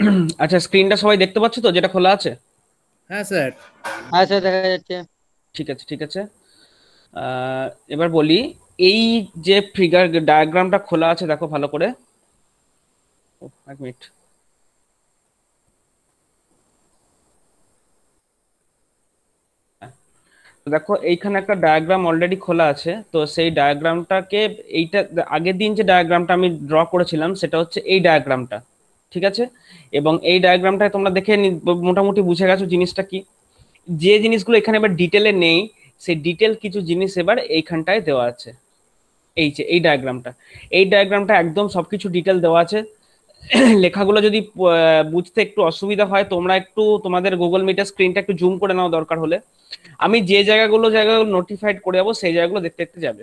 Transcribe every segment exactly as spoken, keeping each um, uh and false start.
আচ্ছা, স্ক্রিনটা সবাই দেখতে পাচ্ছ তো, যেটা খোলা আছে? হ্যাঁ স্যার। হ্যাঁ স্যার দেখা যাচ্ছে। ঠিক আছে, ঠিক আছে। আহ, এবার বলি, এই যে ফিগার ডায়াগ্রামটা খোলা আছে, দেখো ভালো করে। ও, এক মিনিট। তো দেখো এইখানে একটা ডায়াগ্রাম অলরেডি খোলা আছে, তো সেই ডায়াগ্রামটাকে, এইটা আগের দিন যে ডায়াগ্রামটা আমি ড্র করেছিলাম সেটা হচ্ছে এই ডায়াগ্রামটা। ঠিক আছে? এবং এই ডায়াগ্রামটায় তোমরা দেখে নি- মোটামুটি বুঝে গেছো জিনিসটা কি। যে জিনিসগুলো এখানে এবার ডিটেলে নেই, সেই ডিটেল কিছু জিনিস এবার এইখানটায় দেওয়া আছে। এই যে এই ডায়াগ্রামটা, এই ডায়াগ্রামটা একদম সবকিছু ডিটেল দেওয়া আছে। লেখাগুলো যদি আহ, বুঝতে একটু অসুবিধা হয়, তোমরা একটু তোমাদের গুগল মিটের স্ক্রিনটা একটু জুম করে নাও দরকার হলে। আমি যে জায়গাগুলো জায়গাগুলো নোটিফাইড করে যাবো সেই জায়গাগুলো দেখতে দেখতে যাবে।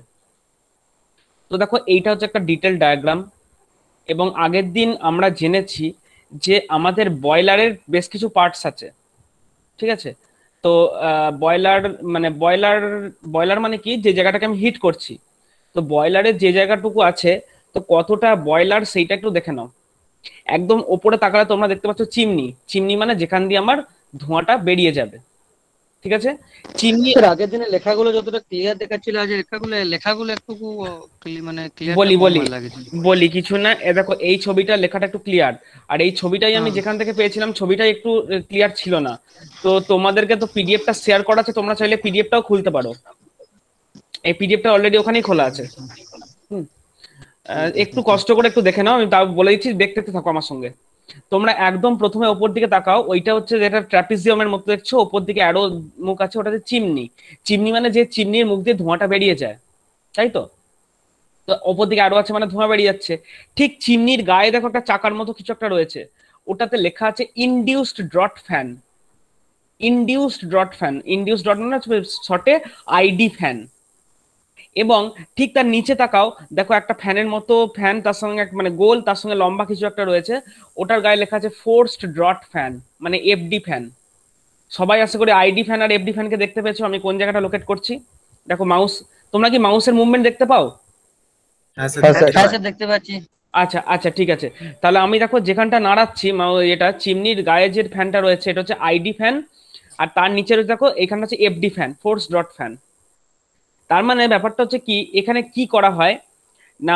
তো দেখো এইটা হচ্ছে একটা ডিটেল ডায়াগ্রাম। এবং আগের দিন আমরা জেনেছি যে আমাদের বয়লারের বেশ কিছু পার্টস আছে। ঠিক আছে? তো বয়লার মানে বয়লার বয়লার মানে কি, যে জায়গাটাকে আমি হিট করছি। তো বয়লারের যে জায়গাটুকু আছে, তো কতটা বয়লার সেইটা একটু দেখে নাও। একদম ওপরে তাকালে তোমরা দেখতে পাচ্ছ চিমনি। চিমনি মানে যেখান দিয়ে আমার ধোঁয়াটা বেরিয়ে যাবে। ঠিক আছে? চিমনি। স্যার আগের দিনে লেখাগুলো যতটা ক্লিয়ার দেখাচ্ছিল, আজ লেখাগুলো লেখাগুলো একটু cl- মানে ক্লিয়ারটা বলি কম বলি ভালো লাগছে। বলি কিছু না, এ দেখো এই ছবিটা লেখাটা একটু ক্লিয়ার। আর এই ছবিটাই আমি হ্যাঁ যেখান থেকে পেয়েছিলাম, ছবিটাই একটু ক্লিয়ার ছিল না। তো তোমাদেরকে তো পিডিএফটা শেয়ার করা আছে, তোমরা চাইলে পিডিএফটাও খুলতে পারো। এই পিডিএফটা অলরেডি ওখানেই খোলা আছে। হুম। আহ, একটু কষ্ট করে একটু দেখে নাও, আমি তাও বলে দিচ্ছি, দেখতে দেখতে থাকো আমার সঙ্গে। তোমরা একদম প্রথমে ওপর দিকে তাকাও, ওইটা হচ্ছে যেটা ট্রাপিজিয়ামের মতো দেখছো, ওপর দিকে অ্যারো মুখ আছে, ওটাতে চিমনি। চিমনি মানে যে চিমনির মুখ দিয়ে ধোঁয়াটা বেরিয়ে যায়, তাই তো? তো ওপর দিকে আরো আছে মানে ধোঁয়া বেরিয়ে যাচ্ছে। ঠিক চিমনির গায়ে দেখো একটা চাকার মতো কিছু একটা রয়েছে, ওটাতে লেখা আছে induced draught fan. Induced draught fan, induced draught মানে শর্টে আইডি ফ্যান। এবং ঠিক তার নিচে তাকাও, দেখো একটা ফ্যানের মতো ফ্যান, তার সঙ্গে এক- মানে গোল, তার সঙ্গে লম্বা কিছু একটা রয়েছে। ওটার গায়ে লেখা আছে ফোর্সড ড্রট ফ্যান, মানে এফডি ফ্যান। সবাই আশা করি আইডি ফ্যান আর এফডি ফ্যানকে দেখতে পেয়েছো আমি কোন জায়গাটা লোকেট করছি। দেখো মাউস, তোমরা কি মাউসের মুভমেন্ট দেখতে পাও? হ্যাঁ স্যার হ্যাঁ দেখতে পাই। স্যার দেখতে পাচ্ছি। আচ্ছা আচ্ছা, ঠিক আছে। তাহলে আমি দেখো যেখানটা নাড়াচ্ছি, মাউ- এটা চিমনির গায়ে যে ফ্যানটা রয়েছে এটা হচ্ছে আইডি ফ্যান। আর তার নিচে রয়েছে দেখো, এখানটা হচ্ছে এফডি ফ্যান, ফোর্স ডট ফ্যান। তার মানে ব্যাপারটা হচ্ছে কি, এখানে কি করা হয় না,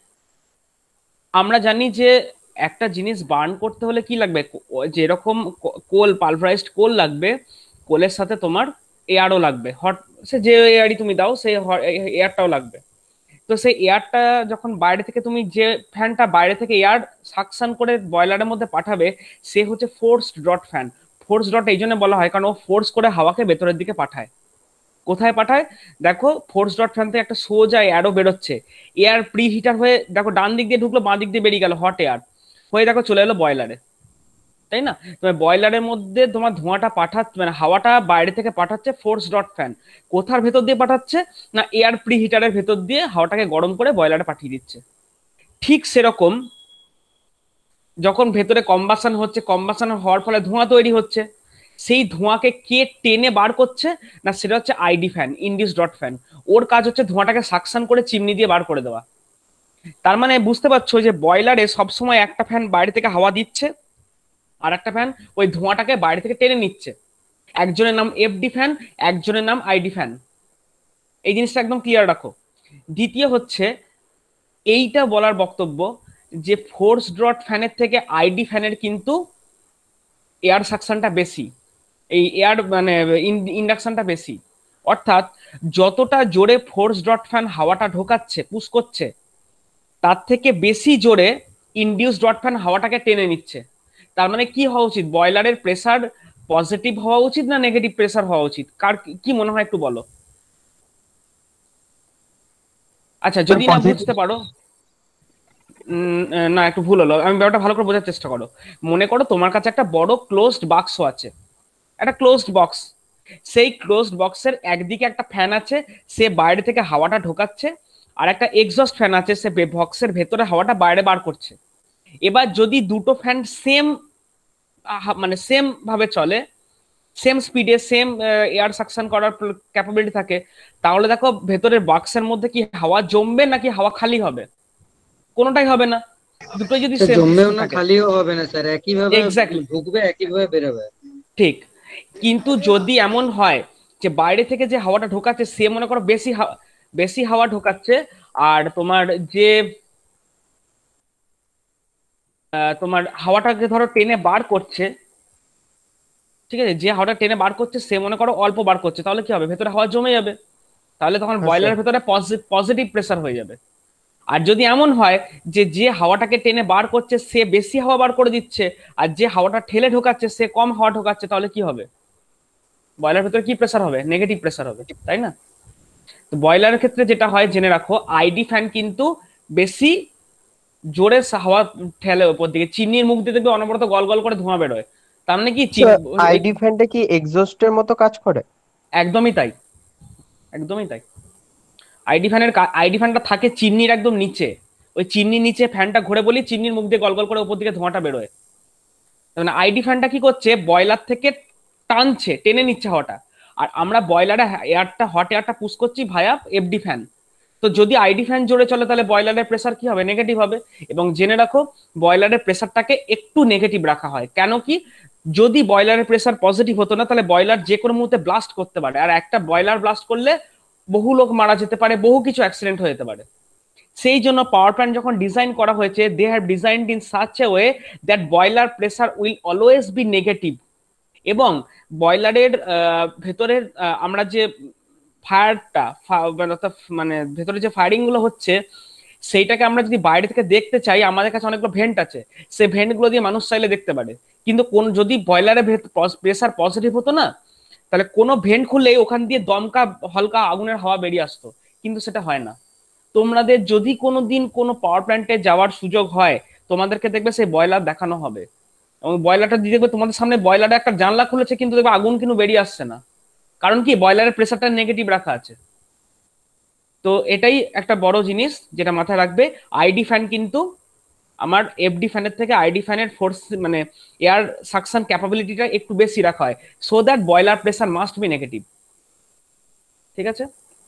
আমরা জানি যে একটা জিনিস বার্ন করতে হলে কি লাগবে, কো- যেরকম কো- কোল, পালভারাইজড কোল লাগবে, কোলের সাথে তোমার এয়ারও লাগবে, হট, সে যে এয়ারই তুমি দাও সেই এয়ারটাও লাগবে। তো সেই এয়ারটা যখন বাইরে থেকে তুমি যে ফ্যানটা বাইরে থেকে এয়ার সাকশন করে বয়লারের মধ্যে পাঠাবে, সে হচ্ছে forced draught fan. Force draught এই জন্য বলা হয় কারণ ও ফোর্স করে হাওয়াকে ভেতরের দিকে পাঠায়। কোথায় পাঠায়? দেখো ফোর্স ডট ফ্যান থেকে একটা সোজা এয়ারও বেরোচ্ছে। এয়ার প্রি হিটার হয়ে দেখো ডান দিক দিয়ে ঢুকলো, বাঁ দিক দিয়ে বেরিয়ে গেল, হট এয়ার হয়ে দেখো চলে এলো বয়লারে। তাই না? তোমার বয়লারের মধ্যে তোমার ধোঁয়াটা পাঠাচ্ছে, মানে হাওয়াটা বাইরে থেকে পাঠাচ্ছে ফোর্স ডট ফ্যান। কোথার ভেতর দিয়ে পাঠাচ্ছে? না এয়ার প্রি হিটারের ভেতর দিয়ে হাওয়াটাকে গরম করে বয়লারে পাঠিয়ে দিচ্ছে। ঠিক সেরকম, যখন ভেতরে কম্বাসন হচ্ছে, কম্বাসন হওয়ার ফলে ধোঁয়া তৈরি হচ্ছে, সেই ধোঁয়াকে কে টেনে বার করছে? না সেটা হচ্ছে আইডি ফ্যান, ইন্ডিউস ডট ফ্যান। ওর কাজ হচ্ছে ধোঁয়াটাকে সাকশন করে চিমনি দিয়ে বার করে দেওয়া। তার মানে বুঝতে পারছো যে বয়লারে সবসময় একটা ফ্যান বাইরে থেকে হাওয়া দিচ্ছে, আর একটা ফ্যান ওই ধোঁয়াটাকে বাইরে থেকে টেনে নিচ্ছে। একজনের নাম এফডি ফ্যান, একজনের নাম আইডি ফ্যান। এই জিনিসটা একদম ক্লিয়ার রাখো। দ্বিতীয় হচ্ছে, এইটা বলার বক্তব্য যে ফোর্স ড্রট ফ্যানের থেকে আইডি ফ্যানের কিন্তু এয়ার সাকশনটা বেশি, এই এয়ার মানে ইন্ডাকশনটা বেশি। অর্থাৎ যতটা জোরে ফোর্স ডট ফ্যান হাওয়াটা ঢোকাচ্ছে, পুশ করছে, তার থেকে বেশি জোরে ইনডিউস ডট ফ্যান হাওয়াটাকে টেনে নিচ্ছে। তার মানে কি হওয়া উচিত, বয়লারের প্রেসার পজিটিভ হওয়া উচিত না নেগেটিভ প্রেসার হওয়া উচিত? কার কি মনে হয় একটু বলো। আচ্ছা স্যার যদি না পজিটিভ। বুঝতে পারো, উম, না একটু ভুল হলো, আমি ব্যাপারটা ভালো করে বোঝার চেষ্টা করো। মনে করো তোমার কাছে একটা বড় ক্লোজড বাক্স আছে, একটা ক্লোজড বক্স। সেই ক্লোজড বক্সের একদিকে একটা ফ্যান আছে, সে বাইরে থেকে হাওয়াটা ঢোকাচ্ছে। আর একটা এক্সস্ট ফ্যান আছে, সে বক্সের ভেতরে হাওয়াটা বাইরে বার করছে। এবার যদি দুটো ফ্যান সেম মানে সেম ভাবে চলে, সেম স্পিডে সেম এয়ার সাকশন করার ক্যাপাবিলিটি থাকে, তাহলে দেখো ভেতরের বাক্সের মধ্যে কি হাওয়া জমবে নাকি হাওয়া খালি হবে? কোনোটাই হবে না। দুটো যদি স্যার সেম জমবেও না থাকে খালিও হবে না স্যার, একই ভাবে এক্স্যাক্টলি ঢুকবে একই ভাবে বেরোবে। ঠিক। কিন্তু যদি এমন হয় যে বাইরে থেকে যে হাওয়াটা ঢোকাচ্ছে সে মনে করো বেশি হাওয়া বেশি হাওয়া ঢোকাচ্ছে, আর তোমার যে আহ, তোমার হাওয়াটাকে ধরো টেনে বার করছে, ঠিক আছে, যে হাওয়াটা টেনে বার করছে সে মনে করো অল্প বার করছে, তাহলে কি হবে, ভেতরে হাওয়া জমে যাবে, তাহলে তখন হ্যাঁ স্যার। বয়লারের ভেতরে পজিটিভ প্রেসার হয়ে যাবে। আর যদি এমন হয় যে যে হাওয়াটাকে টেনে বার করছে সে বেশি হাওয়া বার করে দিচ্ছে, আর যে হাওয়াটা ঠেলে ঢোকাচ্ছে সে কম হাওয়া ঢোকাচ্ছে, তাহলে কি হবে, বয়লার ভেতরে কি প্রেসার হবে, নেগেটিভ প্রেসার হবে, তাই না? তো বয়লারের ক্ষেত্রে যেটা হয় জেনে রাখো, আইডি ফ্যান কিন্তু বেশি জোরে হাওয়া ঠেলে ওপর দিকে, চিমনির মুখ দিয়ে দেখবে অনবরত গল গল করে ধোঁয়া বেরোয়, তার মানে কি আইডি ফ্যানটা কি এক্সস্টের মতো কাজ করে? একদমই তাই, একদমই তাই। আইডি ফ্যানের আইডি ফ্যানটা থাকে চিমনির একদম নিচে, ওই চিমনির নিচে ফ্যানটা ঘুরে বলি চিমনির মুখ দিয়ে গল গল করে উপর দিকে ধোঁয়াটা বেরোয়। মানে আইডি ফ্যানটা কি করছে, বয়লার থেকে টানছে, টেনে নিচ্ছে হাওয়াটা, আর আমরা বয়লারে এয়ারটা হট এয়ারটা পুশ করছি ভায়া এফডি ফ্যান। তো যদি আইডি ফ্যান জোরে চলে তাহলে বয়লারের প্রেসার কি হবে, নেগেটিভ হবে। এবং জেনে রাখো বয়লারের প্রেসারটাকে একটু নেগেটিভ রাখা হয়, কেন কি, যদি বয়লারের প্রেসার পজিটিভ হতো না তাহলে বয়লার যে কোনো মুহূর্তে ব্লাস্ট করতে পারে, আর একটা বয়লার ব্লাস্ট করলে বহু লোক মারা যেতে পারে, বহু কিছু অ্যাক্সিডেন্ট হয়ে যেতে পারে। সেই জন্য পাওয়ার প্ল্যান্ট যখন ডিজাইন করা হয়েছে, they have designed in such a way that boiler pressure will always be negative. এবং বয়লারের ভেতরের আমরা যে ফায়ারটা মানে ভেতরে যে ফায়ারিং গুলো হচ্ছে সেইটাকে আমরা যদি বাইরে থেকে দেখতে চাই, আমাদের কাছে অনেকগুলো ভেন্ট আছে, সেই ভেন্ট গুলো দিয়ে মানুষ চাইলে দেখতে পারে। কিন্তু কোন যদি বয়লারের প্রেসার পজিটিভ হতো না, তাহলে কোনো ভেন্ট খুললেই ওখান দিয়ে দমকা হালকা আগুনের হাওয়া বেরিয়ে আসতো, কিন্তু সেটা হয় না। তোমাদের যদি কোনোদিন কোনো পাওয়ার প্ল্যান্টে যাওয়ার সুযোগ হয়, তোমাদেরকে দেখবে সেই বয়লার দেখানো হবে, এবং বয়লারটা দিয়ে দেখবে তোমাদের সামনে বয়লারে একটা জানলা খুলেছে কিন্তু দেখবে আগুন কিন্তু বেরিয়ে আসছে না, কারণ কি বয়লারের প্রেসারটা নেগেটিভ রাখা আছে। তো এটাই একটা বড় জিনিস যেটা মাথায় রাখবে, আইডি ফ্যান কিন্তু আমার এফডি ফ্যানের থেকে আইডি ফ্যানের ফোর্স মানে এয়ার সাকশন ক্যাপাবিলিটিটা একটু বেশি রাখা হয়, so that boiler pressure must be negative. ঠিক আছে,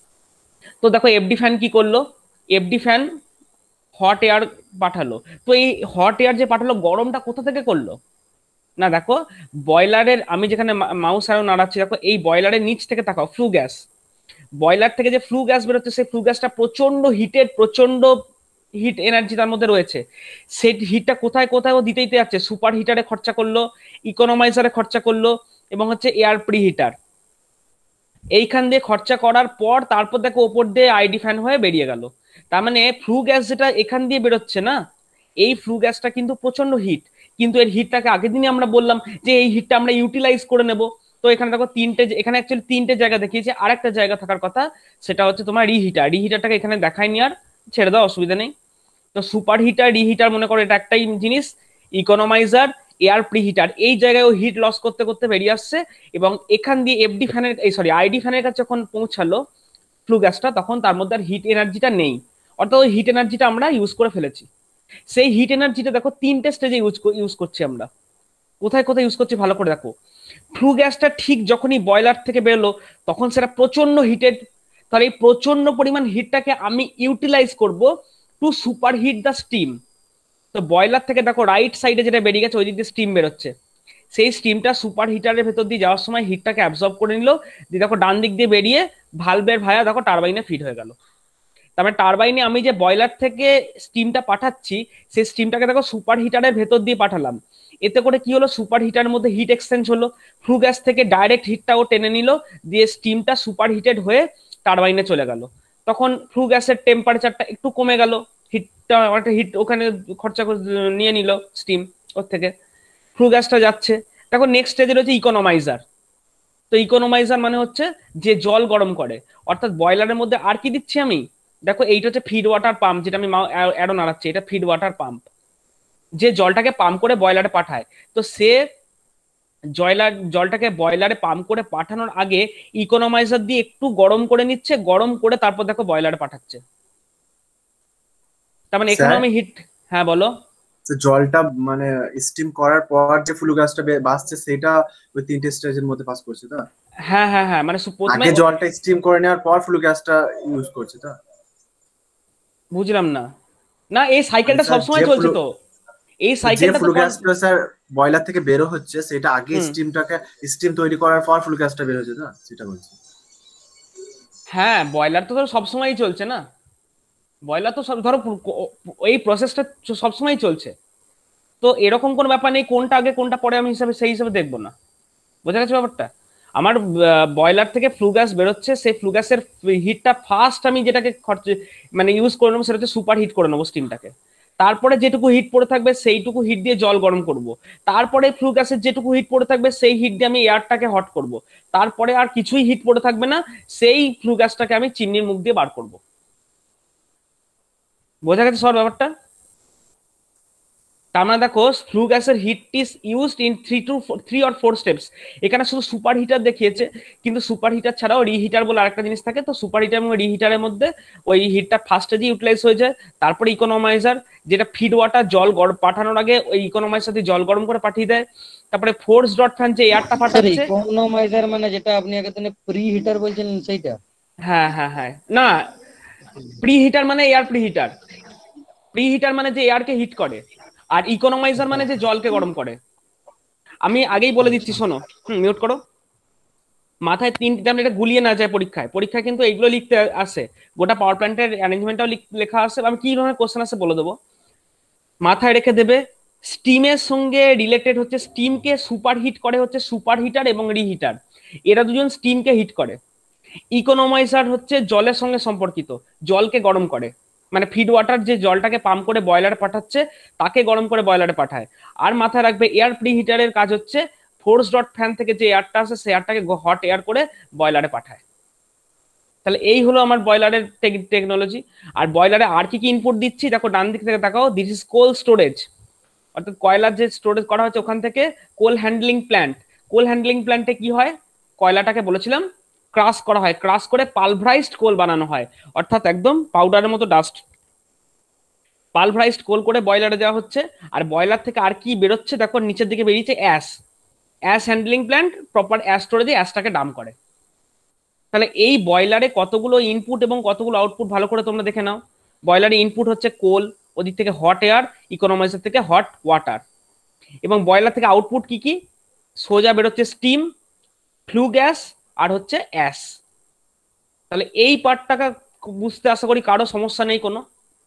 তো দেখো এফডি ফ্যান কি করলো, এফডি ফ্যান হট এয়ার পাঠালো। তো এই হট এয়ার যে পাঠালো গরমটা কোথা থেকে করলো না, দেখো বয়লারের আমি যেখানে মাউস আরো নাড়াচ্ছি, দেখো এই বয়লারের নিচ থেকে তাকাও, ফ্লু গ্যাস, বয়লার থেকে যে ফ্লু গ্যাস বেরোচ্ছে সেই ফ্লু গ্যাসটা প্রচন্ড হিটেড, প্রচন্ড হিট এনার্জি তার মধ্যে রয়েছে, সেই হিটটা কোথায় কোথায় ও দিতেই যাচ্ছে, সুপার হিটারে খরচা করলো, ইকোনমাইজারে খরচা করলো, এবং হচ্ছে এয়ার প্রি হিটার, এইখান দিয়ে খরচা করার পর তারপর দেখো ওপর দিয়ে আইডি ফ্যান হয়ে বেরিয়ে গেল। তার মানে ফ্লু গ্যাস যেটা এখান দিয়ে বেরোচ্ছে না, এই ফ্লু গ্যাসটা কিন্তু প্রচন্ড হিট, কিন্তু এর হিটটাকে আগের দিনই আমরা বললাম যে এই হিটটা আমরা ইউটিলাইজ করে নেব। তো এখানে দেখো তিনটে, এখানে অ্যাকচুয়ালি তিনটে জায়গা দেখিয়েছে, আর একটা জায়গা থাকার কথা সেটা হচ্ছে তোমার রিহিটার, রিহিটারটাকে এখানে দেখায়নি, আর ছেড়ে দাও, অসুবিধা নেই। তো সুপার হিটার, রিহিটার মনে করো এটা একটাই জিনিস, ইকোনমাইজার, এয়ার প্রিহিটার, এই জায়গায় ও হিট লস করতে করতে বেরিয়ে আসছে, এবং এখান দিয়ে এফডি ফ্যানের এই সরি আইডি ফ্যানের কাছে যখন পৌঁছালো ফ্লু গ্যাসটা, তখন তার মধ্যে আর হিট এনার্জিটা নেই, অর্থাৎ ওই হিট এনার্জিটা আমরা ইউজ করে ফেলেছি। সেই হিট এনার্জিটা দেখো তিনটে স্টেজে ইউজ ইউজ করছি আমরা, কোথায় কোথায় ইউজ করছি ভালো করে দেখো। ফ্লু গ্যাসটা ঠিক যখনই বয়লার থেকে বেরোলো তখন সেটা প্রচন্ড হিটেড, তাহলে এই প্রচন্ড পরিমাণ হিটটাকে আমি ইউটিলাইজ করব to superheat the steam. তো বয়লার থেকে দেখো রাইট সাইডে যেটা বেরিয়ে গেছে ওই দিক দিয়ে স্টিম বেরোচ্ছে, সেই স্টিমটা সুপার হিটারের ভেতর দিয়ে যাওয়ার সময় হিটটাকে অ্যাবজর্ব করে নিল, দিয়ে দেখো ডান দিক দিয়ে বেরিয়ে ভালভের ভায়া দেখো টারবাইনে ফিট হয়ে গেল। তারপরে টারবাইনে আমি যে বয়লার থেকে স্টিমটা পাঠাচ্ছি সেই স্টিমটাকে দেখো সুপার হিটারের ভেতর দিয়ে পাঠালাম, এতে করে কি হলো, সুপার হিটারের মধ্যে হিট এক্সচেঞ্জ হলো, ফ্লু গ্যাস থেকে ডাইরেক্ট হিটটাও টেনে নিল, দিয়ে স্টিমটা সুপার হিটেড হয়ে টারবাইনে চলে গেল। তখন ফ্লু গ্যাসের টেম্পারেচারটা একটু কমে গেল, হিটটা একটা হিট ওখানে খরচা নিয়ে নিল স্টিম ওর থেকে, ফ্লু গ্যাসটা যাচ্ছে। দেখো নেক্সট স্টেজে রয়েছে ইকোনমাইজার। তো ইকোনমাইজার মানে হচ্ছে যে জল গরম করে, অর্থাৎ বয়লারের মধ্যে আর কি দিচ্ছি আমি, দেখো এইটা হচ্ছে ফিড ওয়াটার পাম্প, যেটা আমি অ্যারো নাড়াচ্ছি, এটা ফিড ওয়াটার পাম্প, যে জলটাকে পাম্প করে বয়লারে পাঠায়। তো সে জয়লার জলটাকে বয়লারে পাম্প করে পাঠানোর আগে ইকোনমাইজার দিয়ে একটু গরম করে নিচ্ছে, গরম করে তারপর দেখো বয়লারে পাঠাচ্ছে। তার মানে এখানে আমি হিট, হ্যাঁ বলো। জলটা মানে স্টিম করার পর যে ফ্লু গ্যাসটা বাসছে সেটা ওই তিনটে স্টেজের মধ্যে পাস করছে, তো হ্যাঁ হ্যাঁ হ্যাঁ, মানে আগে জলটা স্টিম করে নেওয়ার পর ফ্লু গ্যাসটা ইউজ করছে, তো বুঝলাম না, না এই মানে সাইকেলটা স্যার সবসময় যে চলছে ফ্লু তো, এই যে সাইকেলটা তো ফ্লু con- গ্যাসটা স্যার বয়লার থেকে বেরো হচ্ছে সেটা আগে হুম, স্টিমটাকে স্টিম তৈরি করার পর ফ্লু গ্যাসটা বের হচ্ছে না, সেটা বলছি। হ্যাঁ বয়লার তো ধরো সবসময়ই চলছে না, বয়লার তো সব ধরো পু- ক- এই প্রসেসটা সবসময়ই চলছে, তো এরকম কোনো ব্যাপার নেই কোনটা আগে কোনটা পরে আমি হিসাবে সেই হিসাবে দেখবো না। বোঝা গেছে ব্যাপারটা? আমার বয়লার থেকে ফ্লু গ্যাস বেরোচ্ছে, সেই ফ্লু গ্যাসের হিটটা ফার্স্ট আমি যেটাকে খরচ মানে ইউজ করে নেবো সেটা হচ্ছে সুপার হিট করে নেবো স্টিমটাকে, তারপরে যেটুকু হিট পড়ে থাকবে সেইটুকু হিট দিয়ে জল গরম করব, তারপরে ফ্লু গ্যাসের যেটুকু হিট পড়ে থাকবে সেই হিট দিয়ে আমি এয়ারটাকে হট করব, তারপরে আর কিছুই হিট পড়ে থাকবে না, সেই ফ্লু গ্যাসটাকে আমি চিমনির মুখ দিয়ে বার করব। বোঝা গেছে সব ব্যাপারটা? তার মানে দেখো ফ্লু গ্যাসের heat is used in three two three or four steps. এখানে শুধু সুপার হিটার দেখিয়েছে, কিন্তু সুপার হিটার ছাড়াও রিহিটার বলে আরেকটা জিনিস থাকে, তো সুপার হিটার এবং রিহিটারের মধ্যে ওই হিটটা ফার্স্টে যে ইউটিলাইজ হয়ে যায়, তারপরে ইকোনমাইজার যেটা ফিড ওয়াটার জল গরম পাঠানোর আগে ওই ইকোনমাইজার দিয়ে জল গরম করে পাঠিয়ে দেয়, তারপরে ফোর্স ডট ফ্যান যে এয়ারটা স্যার পাঠাচ্ছে। ইকোনমাইজার মানে যেটা আপনি আগে থেকে প্রি হিটার বলছেন সেইটা? হ্যাঁ হ্যাঁ হ্যাঁ, না প্রি হিটার মানে air preheater, preheater মানে যে এয়ারকে হিট করে, আর ইকোনমাইজার মানে যে জলকে গরম করে। আমি আগেই বলে দিচ্ছি শোনো, হুম মিউট করো, মাথায় তিনটে যেমন এটা গুলিয়ে না যায় পরীক্ষায়, পরীক্ষায় কিন্তু এইগুলো লিখতে আসে, গোটা পাওয়ার প্ল্যান্টের অ্যারেঞ্জমেন্টটাও লেখা আছে, আমি কি ধরনের কোশ্চেন আছে বলে দেবো, মাথায় রেখে দেবে। স্টিমের সঙ্গে রিলেটেড হচ্ছে, স্টিমকে সুপার হিট করে হচ্ছে সুপার হিটার এবং রিহিটার, এরা দুজন স্টিমকে হিট করে। ইকোনমাইজার হচ্ছে জলের সঙ্গে সম্পর্কিত, জলকে গরম করে, মানে ফিড ওয়াটার যে জলটাকে পাম্প করে বয়লারে পাঠাচ্ছে তাকে গরম করে বয়লারে পাঠায়। আর মাথায় রাখবে এয়ার প্রি হিটারের কাজ হচ্ছে ফোর্স ডট ফ্যান থেকে যে এয়ারটা আসে সেই এয়ারটাকে হট এয়ার করে বয়লারে পাঠায়। তাহলে এই হলো আমার বয়লারের টেকনোলজি। আর বয়লারে আর কি কি ইনপুট দিচ্ছি দেখো, ডান দিক থেকে তাকাও, দিস ইজ কোল স্টোরেজ, অর্থাৎ কয়লার যে স্টোরেজ করা হচ্ছে ওখান থেকে coal handling plant. Coal handling প্ল্যান্টে কি হয়, কয়লাটাকে বলেছিলাম ক্রাশ করা হয়, ক্রাশ করে পালভারাইজড কোল বানানো হয়, অর্থাৎ একদম পাউডারের মতো ডাস্ট, পালভারাইজড কোল করে বয়লারে দেওয়া হচ্ছে। আর বয়লার থেকে আর কি বেরোচ্ছে দেখো, নিচের দিকে বেরিয়েছে ash, ash handling plant proper ash স্টোরেজে অ্যাশটাকে ডাম করে। তাহলে এই বয়লারে কতগুলো ইনপুট এবং কতগুলো আউটপুট ভালো করে তোমরা দেখে নাও। বয়লারে ইনপুট হচ্ছে কোল, ওদিক থেকে হট এয়ার, ইকোনমাইজার থেকে হট ওয়াটার, এবং বয়লার থেকে আউটপুট কি কি, সোজা বেরোচ্ছে স্টিম, ফ্লু গ্যাস আর হচ্ছে অ্যাশ। তাহলে এই পার্টটাকে বুঝতে আশা করি কারো সমস্যা নেই কোনো।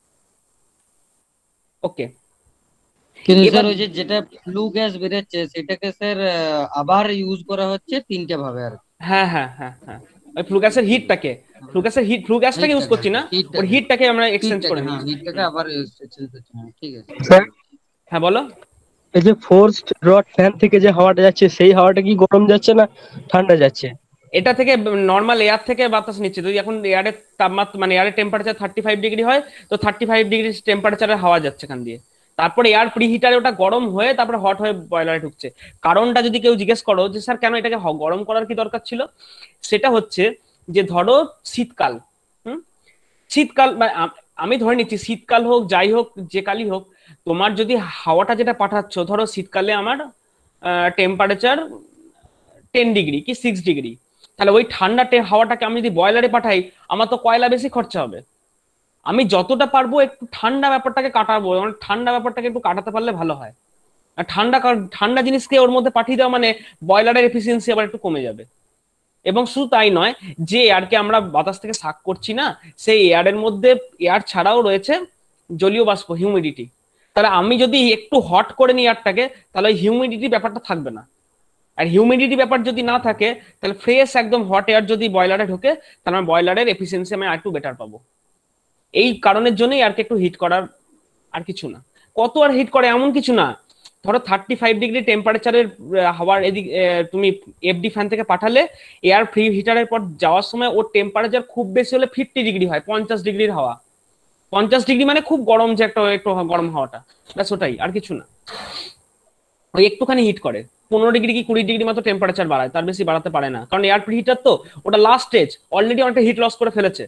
ওকে, কিন্তু এবার স্যার ওই যে যেটা ফ্লু গ্যাস বেরোচ্ছে সেটাকে স্যার আবার ইউজ করা হচ্ছে তিনটে ভাবে আর কি। হ্যাঁ হ্যাঁ হ্যাঁ হ্যাঁ, ওই ফ্লু গ্যাসের হিটটাকে, ফ্লু গ্যাসের হিট, ফ্লু গ্যাসটাকে ইউজ করছি না, ওর হিটটাকে হিটটাকে আমরা এক্সচেঞ্জ করে হিটটাকে হ্যাঁ নিচ্ছি। হিটটাকে আবার চেঞ্জ করছে, হ্যাঁ ঠিক আছে। স্যার হ্যাঁ বলো। এই যে ফোর্সড রড ফ্যান থেকে যে হাওয়াটা যাচ্ছে সেই হাওয়াটা কি গরম যাচ্ছে না ঠান্ডা যাচ্ছে? এটা থেকে নর্মাল এয়ার থেকে বাতাস নিচ্ছে, যদি এখন এয়ারের তাপমাত্রা মানে এয়ারের টেম্পারেচার থার্টি ফাইভ ডিগ্রি হয়, তো থার্টি ফাইভ ডিগ্রি টেম্পারেচারের হাওয়া যাচ্ছে এখান দিয়ে, তারপরে এয়ার প্রিহিটারে ওটা গরম হয়ে তারপরে হট হয়ে বয়লারে ঢুকছে। কারণটা যদি কেউ জিজ্ঞেস করো যে স্যার কেন এটাকে হ- গরম করার কি দরকার ছিল, সেটা হচ্ছে যে ধরো শীতকাল, হুম শীতকাল মানে আম- আমি ধরে নিচ্ছি শীতকাল হোক যাই হোক যে কালই হোক, তোমার যদি হাওয়াটা যেটা পাঠাচ্ছ, ধরো শীতকালে আমার টেম্পারেচার টেন ডিগ্রি কি সিক্স ডিগ্রি, তাহলে ওই ঠান্ডা টে- হাওয়াটাকে আমি যদি বয়লারে পাঠাই, আমার তো কয়লা বেশি খরচা হবে। আমি যতটা পারবো একটু ঠান্ডা ব্যাপারটাকে কাটাবো, মানে ঠান্ডা ব্যাপারটাকে একটু কাটাতে পারলে ভালো হয়। আর ঠান্ডা কার- ঠান্ডা জিনিসকে ওর মধ্যে পাঠিয়ে দেওয়া মানে বয়লারের এফিসিয়েন্সি আবার একটু কমে যাবে। এবং শুধু তাই নয়, যে এয়ারকে আমরা বাতাস থেকে শাক করছি না, সেই এয়ারের মধ্যে এয়ার ছাড়াও রয়েছে জলীয় বাষ্প, হিউমিডিটি। তাহলে আমি যদি একটু হট করে নিই এয়ারটাকে, তাহলে ওই হিউমিডিটি ব্যাপারটা থাকবে না। আর হিউমিডিটি ব্যাপার যদি না থাকে, তাহলে ফ্রেশ একদম হট এয়ার যদি বয়লারে ঢোকে, তাহলে আমার বয়লারের এফিসিয়েন্সি আমি আর একটু বেটার পাবো। এই কারণের জন্যই এয়ারকে একটু হিট করার, আর কিছু না। কত আর হিট করে এমন কিছু না, ধরো থার্টি ফাইভ ডিগ্রি টেম্পারেচারের হাওয়ার এদিক আহ, তুমি এফডি ফ্যান থেকে পাঠালে, এয়ার ফ্রি হিটারের পর যাওয়ার সময় ওর টেম্পারেচার খুব বেশি হলে ফিফটি ডিগ্রি হয়, পঞ্চাশ ডিগ্রির হাওয়া, পঞ্চাশ ডিগ্রি মানে খুব গরম, যে একটা একটু গরম হাওয়াটা, ব্যাস ওটাই, আর কিছু না। ওই একটুখানি হিট করে পনেরো ডিগ্রি কি কুড়ি ডিগ্রি মতো টেম্পারেচার বাড়ায়, তার বেশি বাড়াতে পারে না, কারণ এয়ার প্রি হিটার তো ওটা লাস্ট স্টেজ, অলরেডি অনেকটা হিট লস করে ফেলেছে।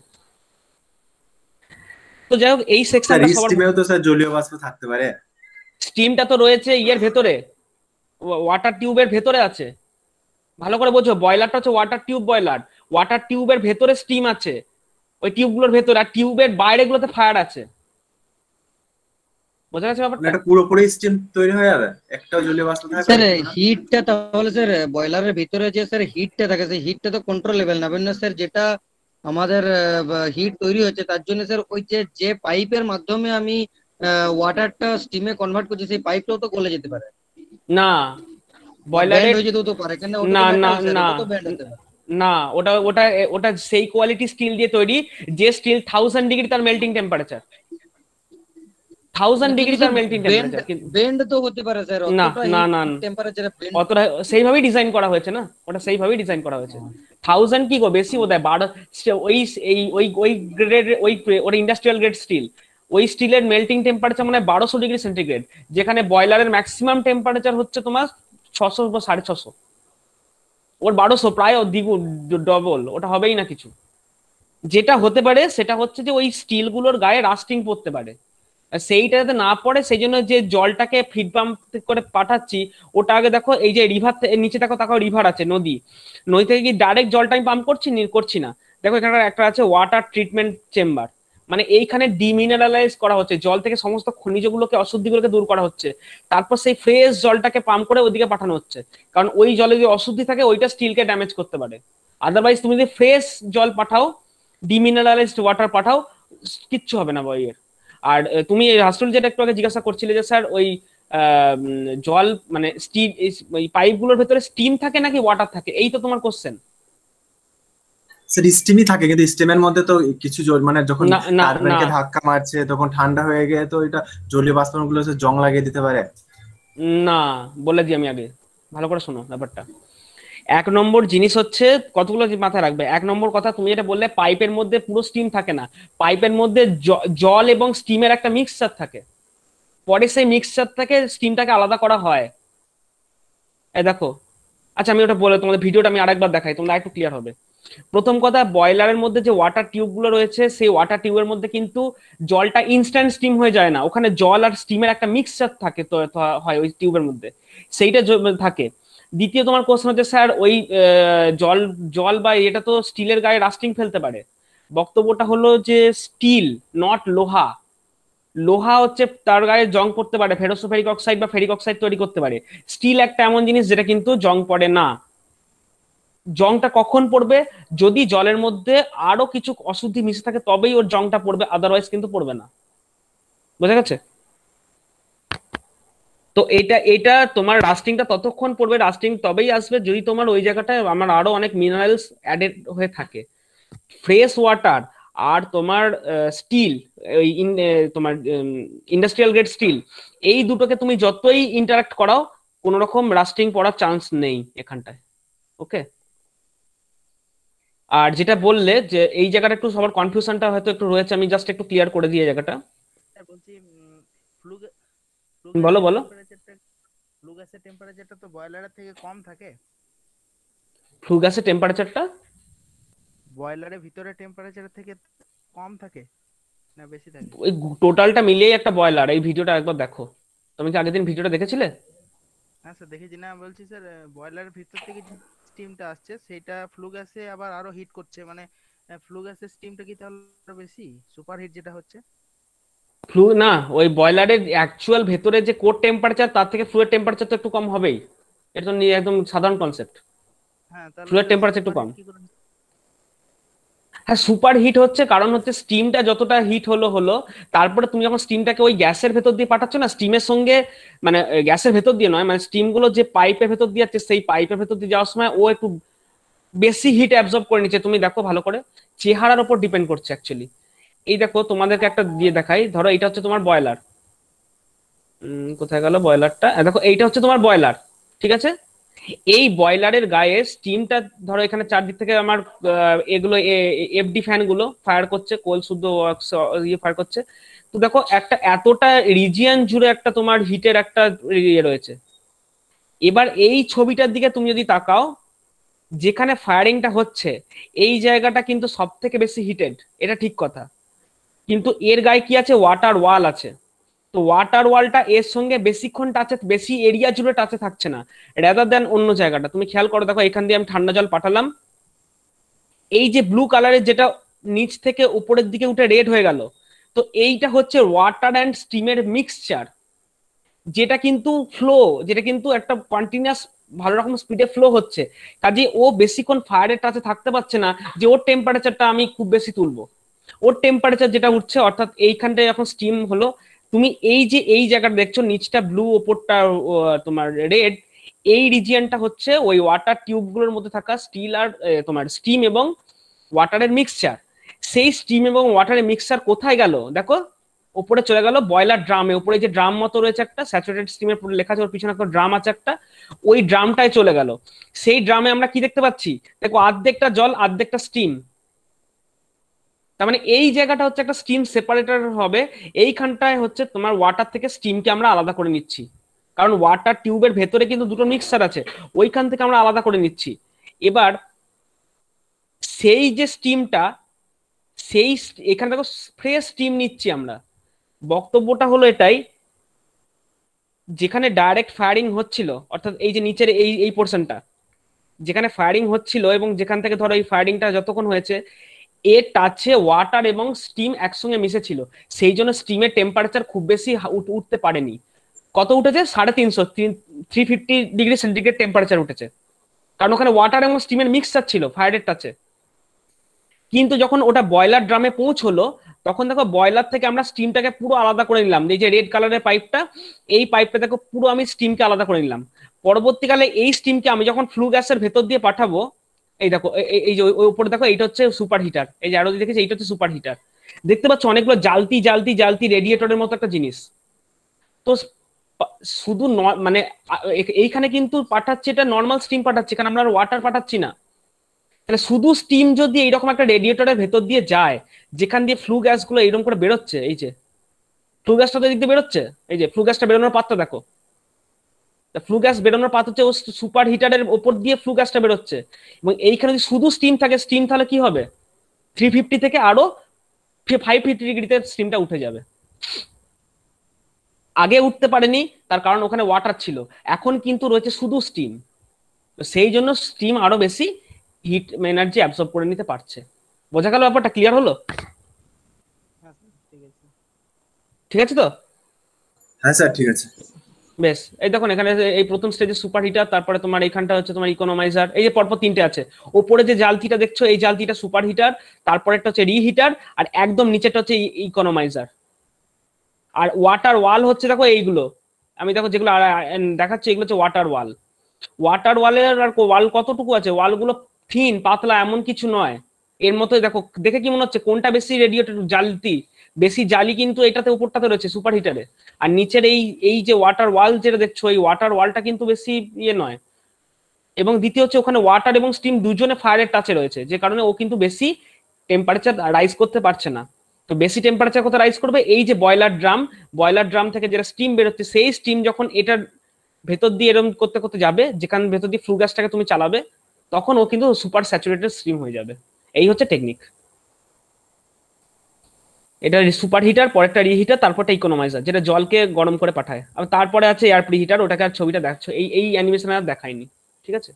তো যাই হোক এই স্যার সেকশনটা সবার, স্টিমেও তো স্যার জলীয় বাষ্প থাকতে পারে। স্টিমটা তো রয়েছে ইয়ের ভেতরে, ওয়াটার টিউবের ভেতরে আছে, ভালো করে বোঝো, বয়লারটা হচ্ছে ওয়াটার টিউব বয়লার, ওয়াটার টিউবের ভেতরে স্টিম আছে, ওই টিউবগুলোর ভেতরে, আর টিউবের বাইরে গুলোতে ফায়ার আছে। বোঝা গেছে মানে ব্যাপারটা? এটা পুরোপুরি স্টিম তৈরি হয়ে যাবে, একটা জলীয় বাষ্প থাকবে স্যার না? হিটটা তাহলে স্যার বয়লারের ভিতরে যে স্যার হিটটা থাকে সেই হিটটা তো কন্ট্রোলেবল না, না স্যার? যেটা আমাদের হিট তৈরি হচ্ছে তার জন্য স্যার ওই যে যে পাইপের মাধ্যমে আমি ওয়াটারটা স্টিমে কনভার্ট করছি সেই পাইপটাও তো গলে যেতে পারে, না, ব্যান্ড বয়লারের হয়ে যেতেও তো পারে, কেন ওটা না তো না মেটাল স্যার, না ওটা তো ব্যান্ড হতে পারে। না, ওটা ওটা ওটা সেই কোয়ালিটি স্টিল দিয়ে তৈরি যে স্টিল থাউজেন্ড ডিগ্রি তার মেল্টিং টেম্পারেচার, থাউজেন্ড না, কিন্তু ডিগ্রি তার sir melting bend temperature. Bend তো হতে পারে স্যার, না অতটা না হিট না, টেম্পারেচারে বেন্ড। অতটা সেইভাবেই ডিজাইন করা হয়েছে না, ওটা সেইভাবেই ডিজাইন করা হয়েছে। থাউজেন্ড কি গো, বেশি বোধ হয় বারো। ওই এই ওই ওই গ্রেড, ওই ওটা ইন্ডাস্ট্রিয়াল গ্রেড স্টিল, ওই স্টিলের মেল্টিং টেম্পারেচার মানে বারোশো ডিগ্রি সেন্টিগ্রেড, যেখানে বয়লারের ম্যাক্সিমাম টেম্পারেচার হচ্ছে তোমার ছশো বা সাড়ে ছশো, ওর বারোশো প্রায় দ্বিগুণ, ডবল, ওটা হবেই না কিছু। যেটা হতে পারে সেটা হচ্ছে যে ওই স্টিল গুলোর গায়ে রাস্টিং পড়তে পারে, আর সেইটা যাতে না পড়ে সেই জন্য যে জলটাকে ফিড পাম্প করে পাঠাচ্ছি, ওটা আগে দেখো এই যে রিভার নিচে দেখো, তাকাও রিভার আছে, নদী, নদী থেকে কি ডাইরেক্ট জলটা আমি পাম্প করছি নি? করছি না। দেখো এখানে একটা আছে ওয়াটার ট্রিটমেন্ট চেম্বার, মানে এইখানে ডিমিনারেলাইজ করা হচ্ছে, জল থেকে সমস্ত খনিজগুলোকে, অশুদ্ধিগুলোকে দূর করা হচ্ছে, তারপর সেই ফ্রেশ জলটাকে পাম্প করে ওইদিকে পাঠানো হচ্ছে, কারণ ওই জলে যদি অশুদ্ধি থাকে ওইটা স্টিলকে ড্যামেজ করতে পারে। আদারওয়াইজ তুমি যদি ফ্রেশ জল পাঠাও, ডিমিনারেলাইজড ওয়াটার পাঠাও, কিচ্ছু হবে না বইয়ের। আর আহ, তুমি হাসুল যেটা একটু আগে জিজ্ঞাসা করছিলে যে স্যার ওই আহ, উম, জল মানে স্টিম, ওই পাইপ গুলোর ভেতরে স্টিম থাকে নাকি ওয়াটার থাকে, এই তো তোমার কোশ্চেন। স্যার স্টিমই থাকে, কিন্তু স্টিমের মধ্যে তো কিছু জল মানে যখন না না না টারবাইনকে ধাক্কা মারছে তখন ঠান্ডা হয়ে গিয়ে তো এটা জলীয় বাষ্পন গুলো জং লাগিয়ে দিতে পারে। না, বলে দিই আমি আগে, ভালো করে শোনো ব্যাপারটা। এক নম্বর জিনিস হচ্ছে, কতগুলো যে মাথায় রাখবে। এক নম্বর কথা, তুমি যেটা বললে পাইপের মধ্যে পুরো স্টিম থাকে না, পাইপের মধ্যে জ- জল এবং স্টিমের একটা মিক্সচার থাকে, পরে সেই মিক্সচার থেকে স্টিমটাকে আলাদা করা হয়। এই দেখো, আচ্ছা আমি ওটা বলে তোমাদের ভিডিওটা আমি আরেকবার দেখাই, তোমরা একটু ক্লিয়ার হবে। প্রথম কথা, বয়লারের মধ্যে যে ওয়াটার টিউব গুলো রয়েছে, সেই ওয়াটার টিউবের মধ্যে কিন্তু জলটা ইনস্ট্যান্ট স্টিম হয়ে যায় না, ওখানে জল আর স্টিমের একটা মিক্সচার থাকে, তো তো হয় ওই টিউবের মধ্যে, সেইটা জ- থাকে। দ্বিতীয় তোমার কোশ্চেন হচ্ছে স্যার ওই আহ, জল জল বা এটা তো স্টিলের গায়ে রাস্টিং ফেলতে পারে। বক্তব্যটা হলো যে স্টিল নট লোহা, লোহা হচ্ছে তার গায়ে জং পড়তে পারে, ফেরোসোফেরিক অক্সাইড বা ফেরিক অক্সাইড তৈরি করতে পারে। স্টিল একটা এমন জিনিস যেটা কিন্তু জং পড়ে না। জংটা কখন পড়বে? যদি জলের মধ্যে আরো কিছু অশুদ্ধি মিশে থাকে তবেই ওর জংটা পড়বে, আদারওয়াইজ কিন্তু পড়বে না। বোঝা গেছে? তো এটা এটা তোমার রাস্টিংটা ততক্ষণ পড়বে, রাস্টিং তবেই আসবে যদি তোমার ওই জায়গাটায় আমার আরো অনেক মিনারেলস অ্যাডেড হয়ে থাকে। ফ্রেশ ওয়াটার আর তোমার স্টিল, ওই ইন- আহ, তোমার ইন্ডাস্ট্রিয়াল গ্রেড স্টিল, এই দুটোকে তুমি যতই ইন্টারাক্ট করাও কোনো রকম রাস্টিং পড়ার চান্স নেই এখানটায়। ওকে। আর যেটা বললে যে এই জায়গাটা একটু সবার কনফিউশনটা হয়তো একটু রয়েছে, আমি জাস্ট একটু ক্লিয়ার করে দিই এই জায়গাটা। স্যার বলছি ফ্লু ফ্লু বলো গ্যাসের বলো। টেম্পারেচারটা ফ্লু গ্যাসের টেম্পারেচারটা তো বয়লারের থেকে কম থাকে, ফ্লু গ্যাসের টেম্পারেচারটা বয়লারের ভিতরে টেম্পারেচার থেকে কম থাকে না বেশি থাকে? ওই টোটালটা মিলিয়েই একটা বয়লার। এই ভিডিওটা একবার দেখো, তুমি কি আগের দিন ভিডিওটা দেখেছিলে? হ্যাঁ স্যার দেখেছি। না বলছি স্যার বয়লারের ভিতর থেকে যে স্টিমটা আসছে সেটা ফ্লু গ্যাসে আবার আরো হিট করছে, মানে ফ্লু গ্যাসের স্টিমটা কি তাহলে আরো বেশি সুপার হিট যেটা হচ্ছে? ফ্লু না, ওই বয়লারের অ্যাকচুয়াল ভেতরে যে কোর টেম্পারেচার তার থেকে ফ্লুয়ের টেম্পারেচার তো একটু কম হবেই, এটা তো নিয়ে একদম সাধারণ কনসেপ্ট। হ্যাঁ তাহলে ফ্লুয়ের টেম্পারেচার একটু সুপার কম। হিট কি করে? হ্যাঁ, সুপার হিট হচ্ছে কারণ হচ্ছে স্টিমটা যতটা হিট হলো হলো, তারপরে তুমি যখন স্টিমটাকে ওই গ্যাসের ভেতর দিয়ে পাঠাচ্ছ না, স্টিমের সঙ্গে মানে গ্যাসের ভেতর দিয়ে নয়, মানে স্টিম গুলো যে পাইপের ভেতর দিয়ে যাচ্ছে সেই পাইপের ভেতর দিয়ে যাওয়ার সময় ও একটু বেশি হিট অ্যাবজর্ব করে নিচ্ছে। তুমি দেখো ভালো করে, চেহারার উপর ডিপেন্ড করছে অ্যাকচুয়ালি। এই দেখো তোমাদেরকে একটা দিয়ে দেখাই, ধরো এটা হচ্ছে তোমার বয়লার, কোথায় গেল বয়লারটা, দেখো এইটা হচ্ছে তোমার বয়লার, ঠিক আছে? এই বয়লারের গায়ে স্টিমটা ধরো এখানে চারদিক থেকে আমার আহ, এগুলো এফডি ফ্যান গুলো ফায়ার করছে, কোল শুদ্ধ ইয়ে ফায়ার করছে। তো দেখো একটা এতটা রিজিয়ন জুড়ে একটা তোমার হিটের একটা ইয়ে রয়েছে। এবার এই ছবিটার দিকে তুমি যদি তাকাও, যেখানে ফায়ারিংটা হচ্ছে এই জায়গাটা কিন্তু সব থেকে বেশি হিটেড, এটা ঠিক কথা। কিন্তু এর গায়ে কি আছে? ওয়াটার ওয়াল আছে। তো ওয়াটার ওয়ালটা এর সঙ্গে বেশিক্ষণ টাচে, বেশি এরিয়া জুড়ে টাচে থাকছে না, রেদার দেন অন্য জায়গাটা। তুমি খেয়াল করো, দেখো এখান দিয়ে আমি ঠান্ডা জল পাঠালাম, এই যে ব্লু কালারের যেটা নিচ থেকে উপরের দিকে উঠে রেড হয়ে গেল, তো এইটা হচ্ছে ওয়াটার অ্যান্ড স্টিমের মিক্সচার, যেটা কিন্তু ফ্লো, যেটা কিন্তু একটা কন্টিনিউয়াস ভালো রকম স্পিডে ফ্লো হচ্ছে। কাজে ও বেশিক্ষণ ফায়ারের টাচে থাকতে পারছে না যে ওর টেম্পারেচারটা আমি খুব বেশি তুলবো। ওর টেম্পারেচার যেটা উঠছে, অর্থাৎ এইখানটায় যখন স্টিম হলো, তুমি এই যে এই জায়গাটা দেখছো, নিচটা ব্লু ওপরটা তোমার রেড, এই রিজিয়নটা হচ্ছে ওই ওয়াটার টিউবগুলোর মধ্যে থাকা স্টিল আর তোমার স্টিম এবং ওয়াটারের মিক্সচার। সেই স্টিম এবং ওয়াটারের মিক্সচার কোথায় গেল দেখো, ওপরে চলে গেল বয়লার ড্রামে। উপরে যে ড্রাম মতো রয়েছে একটা স্যাচুরেটেড স্টিমের লেখা আছে, ওর পিছনে একটা ড্রাম আছে একটা, ওই ড্রামটায় চলে গেল। সেই ড্রামে আমরা কি দেখতে পাচ্ছি দেখো, অর্ধেকটা জল অর্ধেকটা স্টিম। তার মানে এই জায়গাটা হচ্ছে একটা স্টিম সেপারেটর হবে। এইখানটায় হচ্ছে তোমার ওয়াটার থেকে স্টিমকে আমরা আলাদা করে নিচ্ছি, কারণ ওয়াটার টিউবের ভেতরে কিন্তু দুটো মিক্সচার আছে, ওইখান থেকে আমরা আলাদা করে নিচ্ছি। এবার সেই যে স্টিমটা, সেই এখানে দেখো ফ্রেশ স্টিম নিচ্ছি আমরা। বক্তব্যটা হলো এটাই, যেখানে ডাইরেক্ট ফায়ারিং হচ্ছিল, অর্থাৎ এই যে নিচের এই এই পোর্শনটা যেখানে ফায়ারিং হচ্ছিল, এবং যেখান থেকে ধরো এই ফায়ারিংটা যতক্ষণ হয়েছে, এর টাচে ওয়াটার এবং স্টিম একসঙ্গে মিশেছিল, সেই জন্য স্টিমের টেম্পারেচার খুব বেশি উঠতে পারেনি। কত উঠেছে? সাড়ে তিনশো three fifty degree centigrade temperature উঠেছে, কারণ ওখানে ওয়াটার এবং স্টিমের মিক্সচার ছিল ফায়ারের টাচে। কিন্তু যখন ওটা বয়লার ড্রামে পৌঁছলো, তখন দেখো বয়লার থেকে আমরা স্টিমটাকে পুরো আলাদা করে নিলাম। এই যে রেড কালারের পাইপটা, এই পাইপটা দেখো পুরো আমি স্টিমকে আলাদা করে নিলাম। পরবর্তীকালে এই স্টিমকে আমি যখন ফ্লু গ্যাসের ভেতর দিয়ে পাঠাবো, এই দেখো এই যে ওই উপরে দেখো, এইটা হচ্ছে সুপার হিটার। এই যে আরো দেখেছি, এইটা হচ্ছে সুপার হিটার। দেখতে পাচ্ছ অনেকগুলো জালতি জালতি জালতি রেডিয়েটরের মতো একটা জিনিস। তো শুধু মানে এইখানে কিন্তু পাঠাচ্ছে, এটা নর্মাল স্টিম পাঠাচ্ছে, কারণ আমরা ওয়াটার পাঠাচ্ছি না। তাহলে শুধু স্টিম যদি এইরকম একটা রেডিয়েটরের ভেতর দিয়ে যায়, যেখান দিয়ে ফ্লু গ্যাস গুলো এইরকম করে বেরোচ্ছে, এই যে ফ্লু গ্যাসটা তো এদিক দিয়ে বেরোচ্ছে, এই যে ফ্লু গ্যাসটা বেরোনোর পাত্র দেখো, ফ্লু গ্যাস বেরোনোর পাত্র হচ্ছে ও সুপার হিটারের ওপর দিয়ে ফ্লু গ্যাসটা বেরোচ্ছে। এবং এইখানে যদি শুধু স্টিম থাকে, স্টিম তাহলে কি হবে, থ্রি ফিফটি থেকে আরো ফাইভ ফিফটি ডিগ্রিতে স্টিমটা উঠে যাবে। আগে উঠতে পারেনি, তার কারণ ওখানে ওয়াটার ছিল। এখন কিন্তু রয়েছে শুধু স্টিম, তো সেই জন্য স্টিম আরো বেশি হিট এনার্জি অ্যাবসর্ব করে নিতে পারছে। বোঝা গেল ব্যাপারটা? ক্লিয়ার হলো? ঠিক আছে তো? হ্যাঁ স্যার ঠিক আছে। বেশ, এই দেখুন এখানে এই প্রথম স্টেজে সুপার হিটার, তারপরে তোমার এইখানটা হচ্ছে তোমার ইকোনমাইজার। এই যে পরপর তিনটে আছে, ওপরে যে জালতিটা দেখছো এই জালতিটা সুপার হিটার, তারপরেরটা হচ্ছে রিহিটার, আর একদম নিচেটা হচ্ছে ইকোনমাইজার। আর ওয়াটার ওয়াল হচ্ছে দেখো এইগুলো, আমি দেখো যেগুলো দেখাচ্ছি এগুলো হচ্ছে ওয়াটার ওয়াল। ওয়াটার ওয়ালের আর ওয়াল কতটুকু আছে, ওয়ালগুলো থিন পাতলা এমন কিছু নয়। এর মতো দেখো, দেখে কি মনে হচ্ছে কোনটা বেশি রেডিয়েটর জালতি? বেশি জালি কিন্তু এটাতে উপরটাতে রয়েছে সুপার হিটারে, আর নিচের এই এই যে ওয়াটার ওয়াল যেটা দেখছো, এই ওয়াটার ওয়ালটা কিন্তু বেশি ইয়ে নয়। এবং দ্বিতীয় হচ্ছে ওখানে ওয়াটার এবং স্টিম দুজনে ফায়ারের টাচে রয়েছে, যে কারণে ও কিন্তু বেশি টেম্পারেচার রাইজ করতে পারছে না। তো বেশি টেম্পারেচার কত রাইজ করবে, এই যে বয়লার ড্রাম, বয়লার ড্রাম থেকে যেটা স্টিম বেরোচ্ছে, সেই স্টিম যখন এটার ভেতর দিয়ে এরকম করতে করতে যাবে, যেখানে ভেতর দিয়ে ফ্লু গ্যাসটাকে তুমি চালাবে, তখন ও কিন্তু সুপার স্যাচুরেটেড স্টিম হয়ে যাবে। এই হচ্ছে টেকনিক। এটা সুপার হিটার, পরেরটা রিহিটার, তারপরটা ইকোনমাইজার যেটা জলকে গরম করে পাঠায়। আর তারপরে আছে এয়ার প্রিহিটার, ওটাকে আর ছবিটা দেখছো এই এই অ্যানিমেশনে আর দেখায়নি। ঠিক আছে,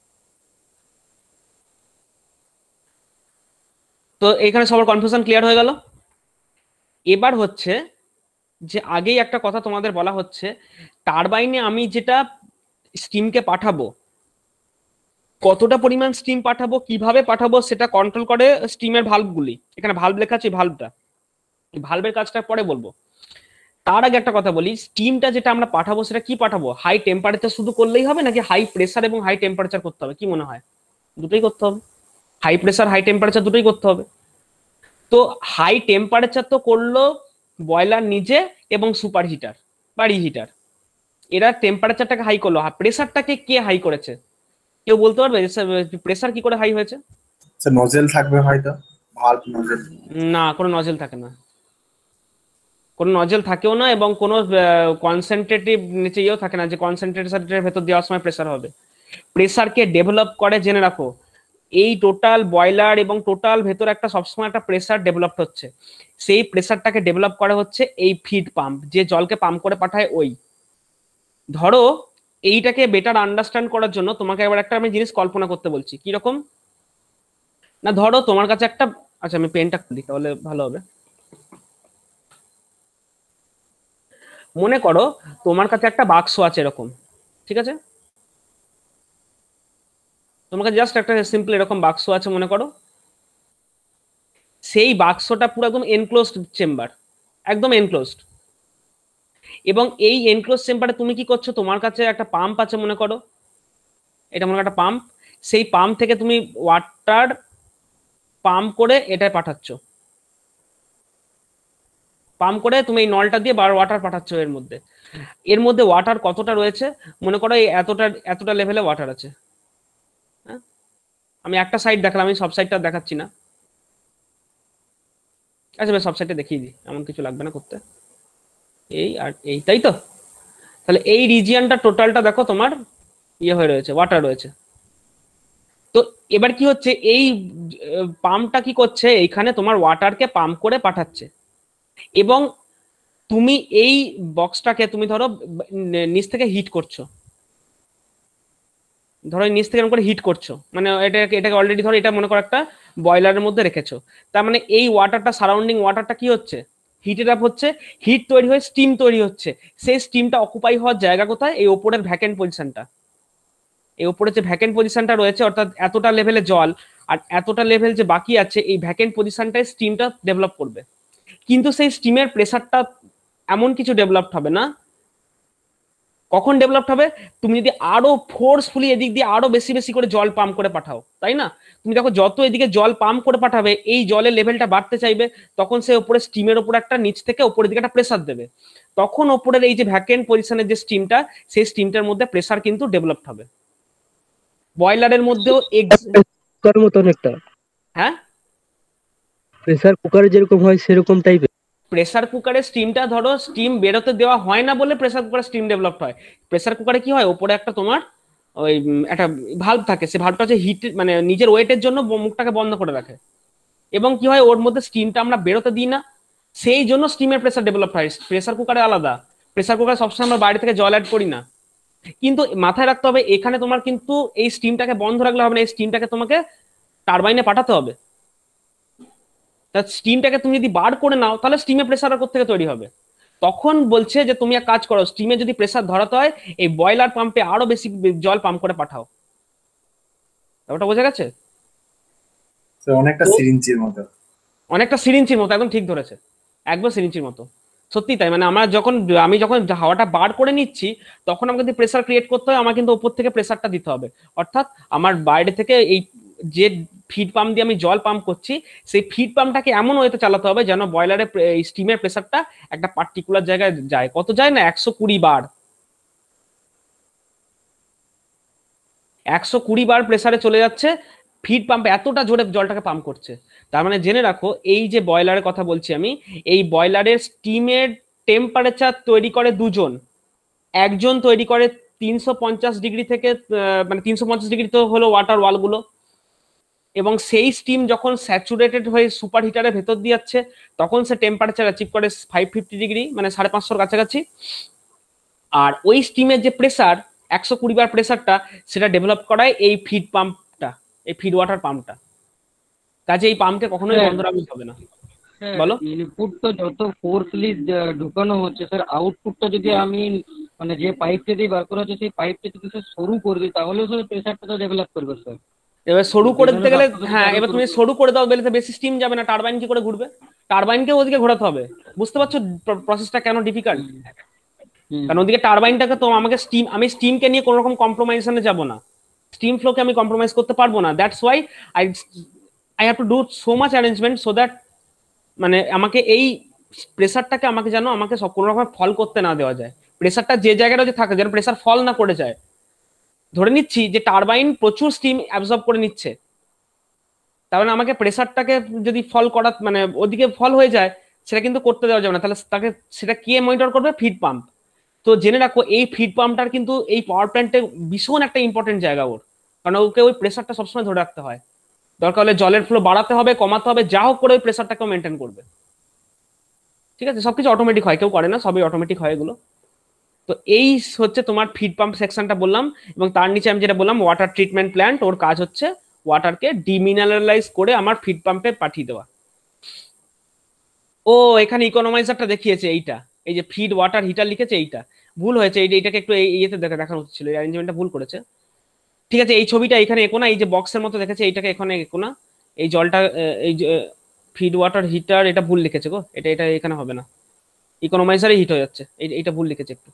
তো এখানে সবার কনফিউশন ক্লিয়ার হয়ে গেল। এবার হচ্ছে যে আগেই একটা কথা তোমাদের বলা হচ্ছে, টারবাইনে আমি যেটা স্টিমকে পাঠাবো, কতটা পরিমাণ স্টিম পাঠাবো, কিভাবে পাঠাবো, সেটা কন্ট্রোল করে স্টিমের ভালভগুলি। এখানে ভালভ লেখা আছে, ভালভটা, ভালভের কাজটা পরে বলবো। তার আগে একটা কথা বলি, স্টিমটা যেটা আমরা পাঠাবো সেটা কি পাঠাবো, হাই টেম্পারেচার শুধু করলেই হবে নাকি হাই প্রেসার এবং হাই টেম্পারেচার করতে হবে? কি মনে হয়? দুটোই করতে হবে, হাই প্রেসার হাই টেম্পারেচার দুটোই করতে হবে। তো হাই টেম্পারেচার তো করলো বয়লার নিজে এবং সুপার হিটার বা রিহিটার, এরা টেম্পারেচারটাকে হাই করলো। প্রেসারটাকে কে হাই করেছে? কেউ বলতে পারবে প্রেসার কি করে হাই হয়েছে? স্যার নজেল থাকবে হয়তো, ভালভ নজেল। না, কোনো নজেল থাকে না, কোনো নজেল থাকেও না, এবং কোনো কনসেন্ট্রেটিভ নিচে ইয়েও থাকে না যে কনসেন্ট্রেটরের ভেতর দেওয়ার সময় প্রেসার হবে। প্রেসারকে ডেভেলপ করে, জেনে রাখো, এই টোটাল বয়লার এবং টোটাল ভেতর একটা সবসময় একটা প্রেসার ডেভেলপ হচ্ছে। সেই প্রেসারটাকে ডেভেলপ করা হচ্ছে এই ফিড পাম্প, যে জলকে পাম্প করে পাঠায় ওই। ধরো এইটাকে বেটার আন্ডারস্ট্যান্ড করার জন্য তোমাকে এবার একটা আমি জিনিস কল্পনা করতে বলছি। কিরকম না, ধরো তোমার কাছে একটা, আচ্ছা আমি পেনটা খুলি তাহলে ভালো হবে। মনে করো তোমার কাছে একটা বাক্স আছে এরকম, ঠিক আছে, তোমার কাছে জাস্ট একটা সিম্পল এরকম বাক্স আছে মনে করো। সেই বাক্সটা পুরো একদম এনক্লোজড চেম্বার, একদম এনক্লোজড। এবং এই এনক্লোজ চেম্বারে তুমি কি করছো, তোমার কাছে একটা পাম্প আছে মনে করো, এটা মনে করো একটা পাম্প, সেই পাম্প থেকে তুমি ওয়াটার পাম্প করে এটায় পাঠাচ্ছ, পাম্প করে তুমি এই নলটা দিয়ে বার ওয়াটার পাঠাচ্ছ এর মধ্যে। এর মধ্যে ওয়াটার কতটা রয়েছে, মনে করো এই এতটা এতটা লেভেলে ওয়াটার আছে। হ্যাঁ, আমি একটা সাইড দেখালাম, আমি সব সাইডটা দেখাচ্ছি না। আচ্ছা বেশ, সব সাইডে দেখিয়ে দিই, এমন কিছু লাগবে না করতে। এই আর এই, তাই তো? তাহলে এই রিজিয়নটা টোটালটা দেখো তোমার ইয়ে হয়ে রয়েছে, ওয়াটার রয়েছে। তো এবার কি হচ্ছে, এই পাম্পটা কি করছে, এইখানে তোমার ওয়াটারকে পাম্প করে পাঠাচ্ছে। এবং তুমি এই বক্সটাকে তুমি ধরো নিচ থেকে হিট করছো, ধরো নিচ থেকে এরকম করে হিট করছো, মানে এটাকে এটাকে অলরেডি ধরো এটা মনে করো একটা বয়লারের মধ্যে রেখেছো। তার মানে এই ওয়াটারটা, সারাউন্ডিং ওয়াটারটা কি হচ্ছে, হিটেড আপ হচ্ছে, হিট তৈরি হয়ে স্টিম তৈরি হচ্ছে। সেই স্টিমটা অকুপাই হওয়ার জায়গা কোথায়, এই ওপরের ভ্যাকেন্ট পজিশনটা। এই ওপরে যে ভ্যাকেন্ট পজিশনটা রয়েছে, অর্থাৎ এতটা লেভেলে জল আর এতটা লেভেল যে বাকি আছে, এই ভ্যাকেন্ট পজিশনটায় স্টিমটা ডেভেলপ করবে। কিন্তু সেই স্টিমের প্রেসারটা এমন কিছু ডেভেলপড হবে না। কখন ডেভেলপড হবে, তুমি যদি আরো ফোর্সফুলি এদিক দিয়ে আরো বেশি বেশি করে জল পাম্প করে পাঠাও, তাই না? তুমি দেখো যত এদিকে জল পাম্প করে পাঠাবে, এই জলের লেভেলটা বাড়তে চাইবে, তখন সে উপরে স্টিমের উপর একটা নিচ থেকে উপরের দিকে একটা প্রেসার দেবে। তখন উপরের এই যে ভ্যাকেন্ট পজিশনের যে স্টিমটা, সেই স্টিমটার মধ্যে প্রেসার কিন্তু ডেভেলপড হবে। বয়লারের মধ্যেও কুকার মতো অনেকটা, হ্যাঁ, প্রেসার কুকারে যেরকম হয় সেরকম টাইপের। প্রেসার কুকারে স্টিমটা ধরো স্টিম বেরোতে দেওয়া হয় না বলে প্রেসার কুকারে স্টিম ডেভেলপ হয়। প্রেসার কুকারে কি হয়, ওপরে একটা তোমার ওই একটা ভাল্ব থাকে, সে ভাল্বটা হচ্ছে হিট, মানে নিজের ওয়েটের জন্য মুখটাকে বন্ধ করে রাখে। এবং কি হয়, ওর মধ্যে স্টিমটা আমরা বেরোতে দিই না, সেই জন্য স্টিমের প্রেসার ডেভেলপ হয়। প্রেসার কুকারে আলাদা, প্রেসার কুকারে সবসময় আমরা বাইরে থেকে জল অ্যাড করি না। কিন্তু মাথায় রাখতে হবে, এখানে তোমার কিন্তু এই স্টিমটাকে বন্ধ রাখলে হবে না, এই স্টিমটাকে তোমাকে টারবাইনে পাঠাতে হবে। তা স্টিমটাকে তুমি যদি বার করে নাও, তাহলে স্টিমে প্রেসার আর কোথা থেকে তৈরি হবে? তখন বলছে যে তুমি এক কাজ করো, স্টিমে যদি প্রেসার ধরাতে হয়, এই বয়লার পাম্পে আরো বেশি জল পাম্প করে পাঠাও। ব্যাপারটা বোঝা গেছে? অনেকটা সিরিঞ্জের মতো, অনেকটা সিরিঞ্জির মতো, একদম ঠিক ধরেছে, একদম সিরিঞ্জির মতো। সত্যি তাই, মানে আমরা যখন আমি যখন হাওয়াটা বার করে নিচ্ছি, তখন আমাকে যদি প্রেসার ক্রিয়েট করতে হয়, আমার কিন্তু উপর থেকে প্রেসারটা দিতে হবে। অর্থাৎ আমার বাইরে থেকে এই যে ফিড পাম্প দিয়ে আমি জল পাম্প করছি, সেই ফিড পাম্পটাকে এমন ওয়েতে চালাতে হবে যেন বয়লারে স্টিমের প্রেসারটা একটা পার্টিকুলার জায়গায় যায়। কত যায় না, একশো কুড়ি বার, একশো কুড়ি বার প্রেসারে চলে যাচ্ছে। ফিড পাম্প এতটা জোরে জলটাকে পাম্প করছে। তার মানে জেনে রাখো, এই যে বয়লারের কথা বলছি আমি, এই বয়লারের স্টিমের টেম্পারেচার তৈরি করে দুজন। একজন তৈরি করে তিনশো পঞ্চাশ ডিগ্রি থেকে, মানে তিনশো পঞ্চাশ ডিগ্রি তো হলো ওয়াটার ওয়ালগুলো, এবং সেই স্টিম যখন স্যাচুরেটেড হয়ে সুপার হিটারের ভেতর দিয়ে যাচ্ছে, তখন সে টেম্পারেচার অ্যাচিভ করে ফাইভ ফিফটি ডিগ্রি, মানে সাড়ে পাঁচশোর কাছাকাছি। আর ওই স্টিমের যে প্রেসার, একশো কুড়ি বার প্রেসারটা, সেটা ডেভেলপ করায় এই ফিড পাম্পটা, এই ফিড ওয়াটার পাম্পটা। কাজে এই পাম্পকে কখনোই বন্ধ রাখতে হবে না। বলো। ইনপুট তো যত ফোর্সলি ঢুকানো হচ্ছে স্যার, আউটপুটটা যদি আমি মানে যে পাইপটা দিয়ে বার করা হচ্ছে, সেই পাইপটা যদি স্যার সরু করে দিই, তাহলে স্যার প্রেসারটা তো ডেভেলপ করবে স্যার। এবার সরু করে দিতে গেলে, হ্যাঁ, এবার তুমি সরু করে দাও বলে বেশি স্টিম যাবে না, টারবাইন কি করে ঘুরবে? টারবাইনকে ওদিকে ঘোরাতে হবে। বুঝতে পারছো প্রসেসটা কেন ডিফিকাল্ট? কারণ ওদিকে টারবাইনটাকে তো আমাকে স্টিম, আমি স্টিমকে নিয়ে কোনো রকম কম্প্রোমাইজে যাব না, স্টিম ফ্লোকে আমি কম্প্রোমাইজ করতে পারবো না। That's why I I have to do so much arrangement so that, মানে আমাকে এই প্রেসারটাকে আমাকে যেন আমাকে সব কোনো রকম ফল করতে না দেওয়া যায়। প্রেসারটা যে জায়গাটা যে থাকে, যেন প্রেসার ফল না করে যায়। ধরে নিচ্ছি যে টারবাইন প্রচুর স্টিম অ্যাবজর্ব করে নিচ্ছে, তার মানে আমাকে প্রেসারটাকে যদি ফল করা, মানে ওদিকে ফল হয়ে যায়, সেটা কিন্তু করতে দেওয়া যাবে না। তাহলে তাকে সেটা কে মনিটর করবে? Feed pump. তো জেনে রাখো, এই ফিড পাম্পটার কিন্তু এই পাওয়ার প্ল্যান্টে ভীষণ একটা ইম্পর্টেন্ট জায়গা ওর, কারণ ওকে ওই প্রেসারটা সবসময় ধরে রাখতে হয়। দরকার হলে জলের ফ্লো বাড়াতে হবে, কমাতে হবে, যা হোক করে ওই প্রেসারটাকে মেনটেন করবে। ঠিক আছে, সবকিছু অটোমেটিক হয়, কেউ করে না, সবই অটোমেটিক হয় এগুলো। তো এই হচ্ছে তোমার ফিড পাম্প সেকশনটা বললাম, এবং তার নিচে আমি যেটা বললাম ওয়াটার ট্রিটমেন্ট প্ল্যান্ট, ওর কাজ হচ্ছে ওয়াটারকে ডিমিনারেলাইজ করে আমার ফিড পাম্পে পাঠিয়ে দেওয়া। ও এখানে ইকোনমাইজারটা দেখিয়েছে, এইটা এই যে ফিড ওয়াটার হিটার লিখেছে এইটা ভুল হয়েছে, এই এইটাকে একটু এই ইয়েতে দেখা দেখানো উচিত ছিল, এই অ্যারেঞ্জমেন্টটা ভুল করেছে। ঠিক আছে, এই ছবিটা এখানে এঁকো না, এই যে বক্সের মতো দেখেছে এইটাকে এখানে এঁকো না, এই জলটা আহ, এই যে ফিড ওয়াটার হিটার এটা ভুল লিখেছে গো, এটা এটা এখানে হবে না, ইকোনমাইজারে হিট হয়ে যাচ্ছে, এই এইটা ভুল লিখেছে একটু।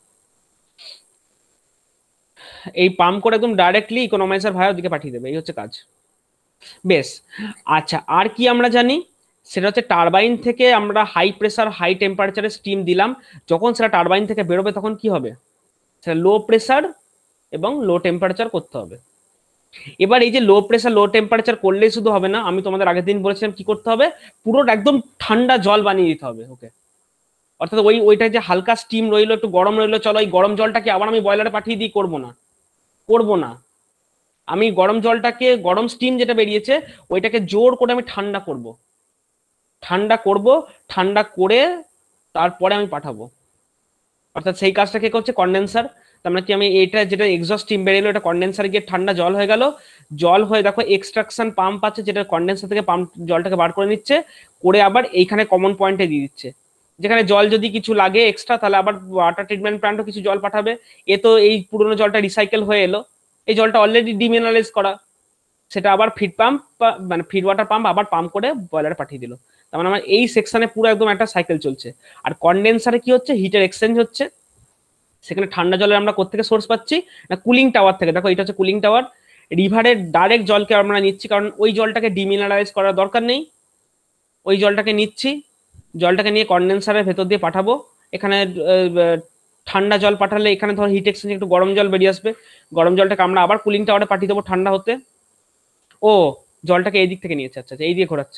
এই পাম্প করে একদম ডাইরেক্টলি ইকোনমাইজার ভাই ওদিকে পাঠিয়ে দেবে, এই হচ্ছে কাজ। বেশ, আচ্ছা আর কি আমরা জানি, সেটা হচ্ছে টারবাইন থেকে আমরা হাই প্রেসার হাই টেম্পারেচারে স্টিম দিলাম, যখন সেটা টারবাইন থেকে বেরোবে তখন কি হবে, সেটা লো প্রেসার এবং লো টেম্পারেচার করতে হবে। এবার এই যে লো প্রেসার লো টেম্পারেচার করলেই শুধু হবে না, আমি তোমাদের আগের দিন বলেছিলাম কি করতে হবে, পুরো একদম ঠান্ডা জল বানিয়ে দিতে হবে ওকে। অর্থাৎ ওই ওইটা যে হালকা স্টিম রইলো একটু গরম রইলো, চলো এই গরম জলটাকে আবার আমি বয়লারে পাঠিয়ে দিই, করবো না করবো না আমি গরম জলটাকে, গরম স্টিম যেটা বেরিয়েছে ওইটাকে জোর করে আমি ঠান্ডা করব, ঠান্ডা করব, ঠান্ডা করে তারপরে আমি পাঠাবো। অর্থাৎ সেই কাজটা কে করছে, কন্ডেন্সার। তার মানে কি, আমি এটা যেটা এক্সস্ট স্টিম বেরিয়ে এটা কন্ডেন্সারে গিয়ে ঠান্ডা জল হয়ে গেল, জল হয়ে দেখো এক্সট্রাকশন পাম্প আছে যেটা কন্ডেন্সার থেকে পাম্প জলটাকে বার করে নিচ্ছে, করে আবার এইখানে কমন পয়েন্টে দিয়ে দিচ্ছে, যেখানে জল যদি কিছু লাগে এক্সট্রা তাহলে আবার ওয়াটার ট্রিটমেন্ট প্ল্যান্টও কিছু জল পাঠাবে। এ তো এই পুরোনো জলটা রিসাইকেল হয়ে এলো, এই জলটা অলরেডি ডিমিনারালাইজ করা, সেটা আবার ফিড পাম্প মানে ফিড ওয়াটার পাম্প আবার পাম্প করে বয়লারে পাঠিয়ে দিল। তার মানে আমার এই সেকশনে পুরো একদম একটা সাইকেল চলছে। আর কন্ডেন্সারে কি হচ্ছে, হিটের এক্সচেঞ্জ হচ্ছে, সেখানে ঠান্ডা জলের আমরা কোথেকে সোর্স পাচ্ছি না, কুলিং টাওয়ার থেকে। দেখো এটা হচ্ছে কুলিং টাওয়ার, রিভারের ডাইরেক্ট জলকে আমরা নিচ্ছি, কারণ ওই জলটাকে ডিমিনারালাইজ করার দরকার নেই, ওই জলটাকে নিচ্ছি, জলটাকে নিয়ে কন্ডেন্সারের ভেতর দিয়ে পাঠাবো। এখানে ঠান্ডা জল পাঠালে এখানে ধর হিট এক্সচেঞ্জ একটু গরম জল বেরিয়ে আসবে, গরম জলটাকে আমরা আবার কুলিং টাওয়ারে পাঠিয়ে দেবো ঠান্ডা হতে। ও জলটাকে এই দিক থেকে নিয়েছে, আচ্ছা আচ্ছা এই দিয়ে ঘোরাচ্ছে,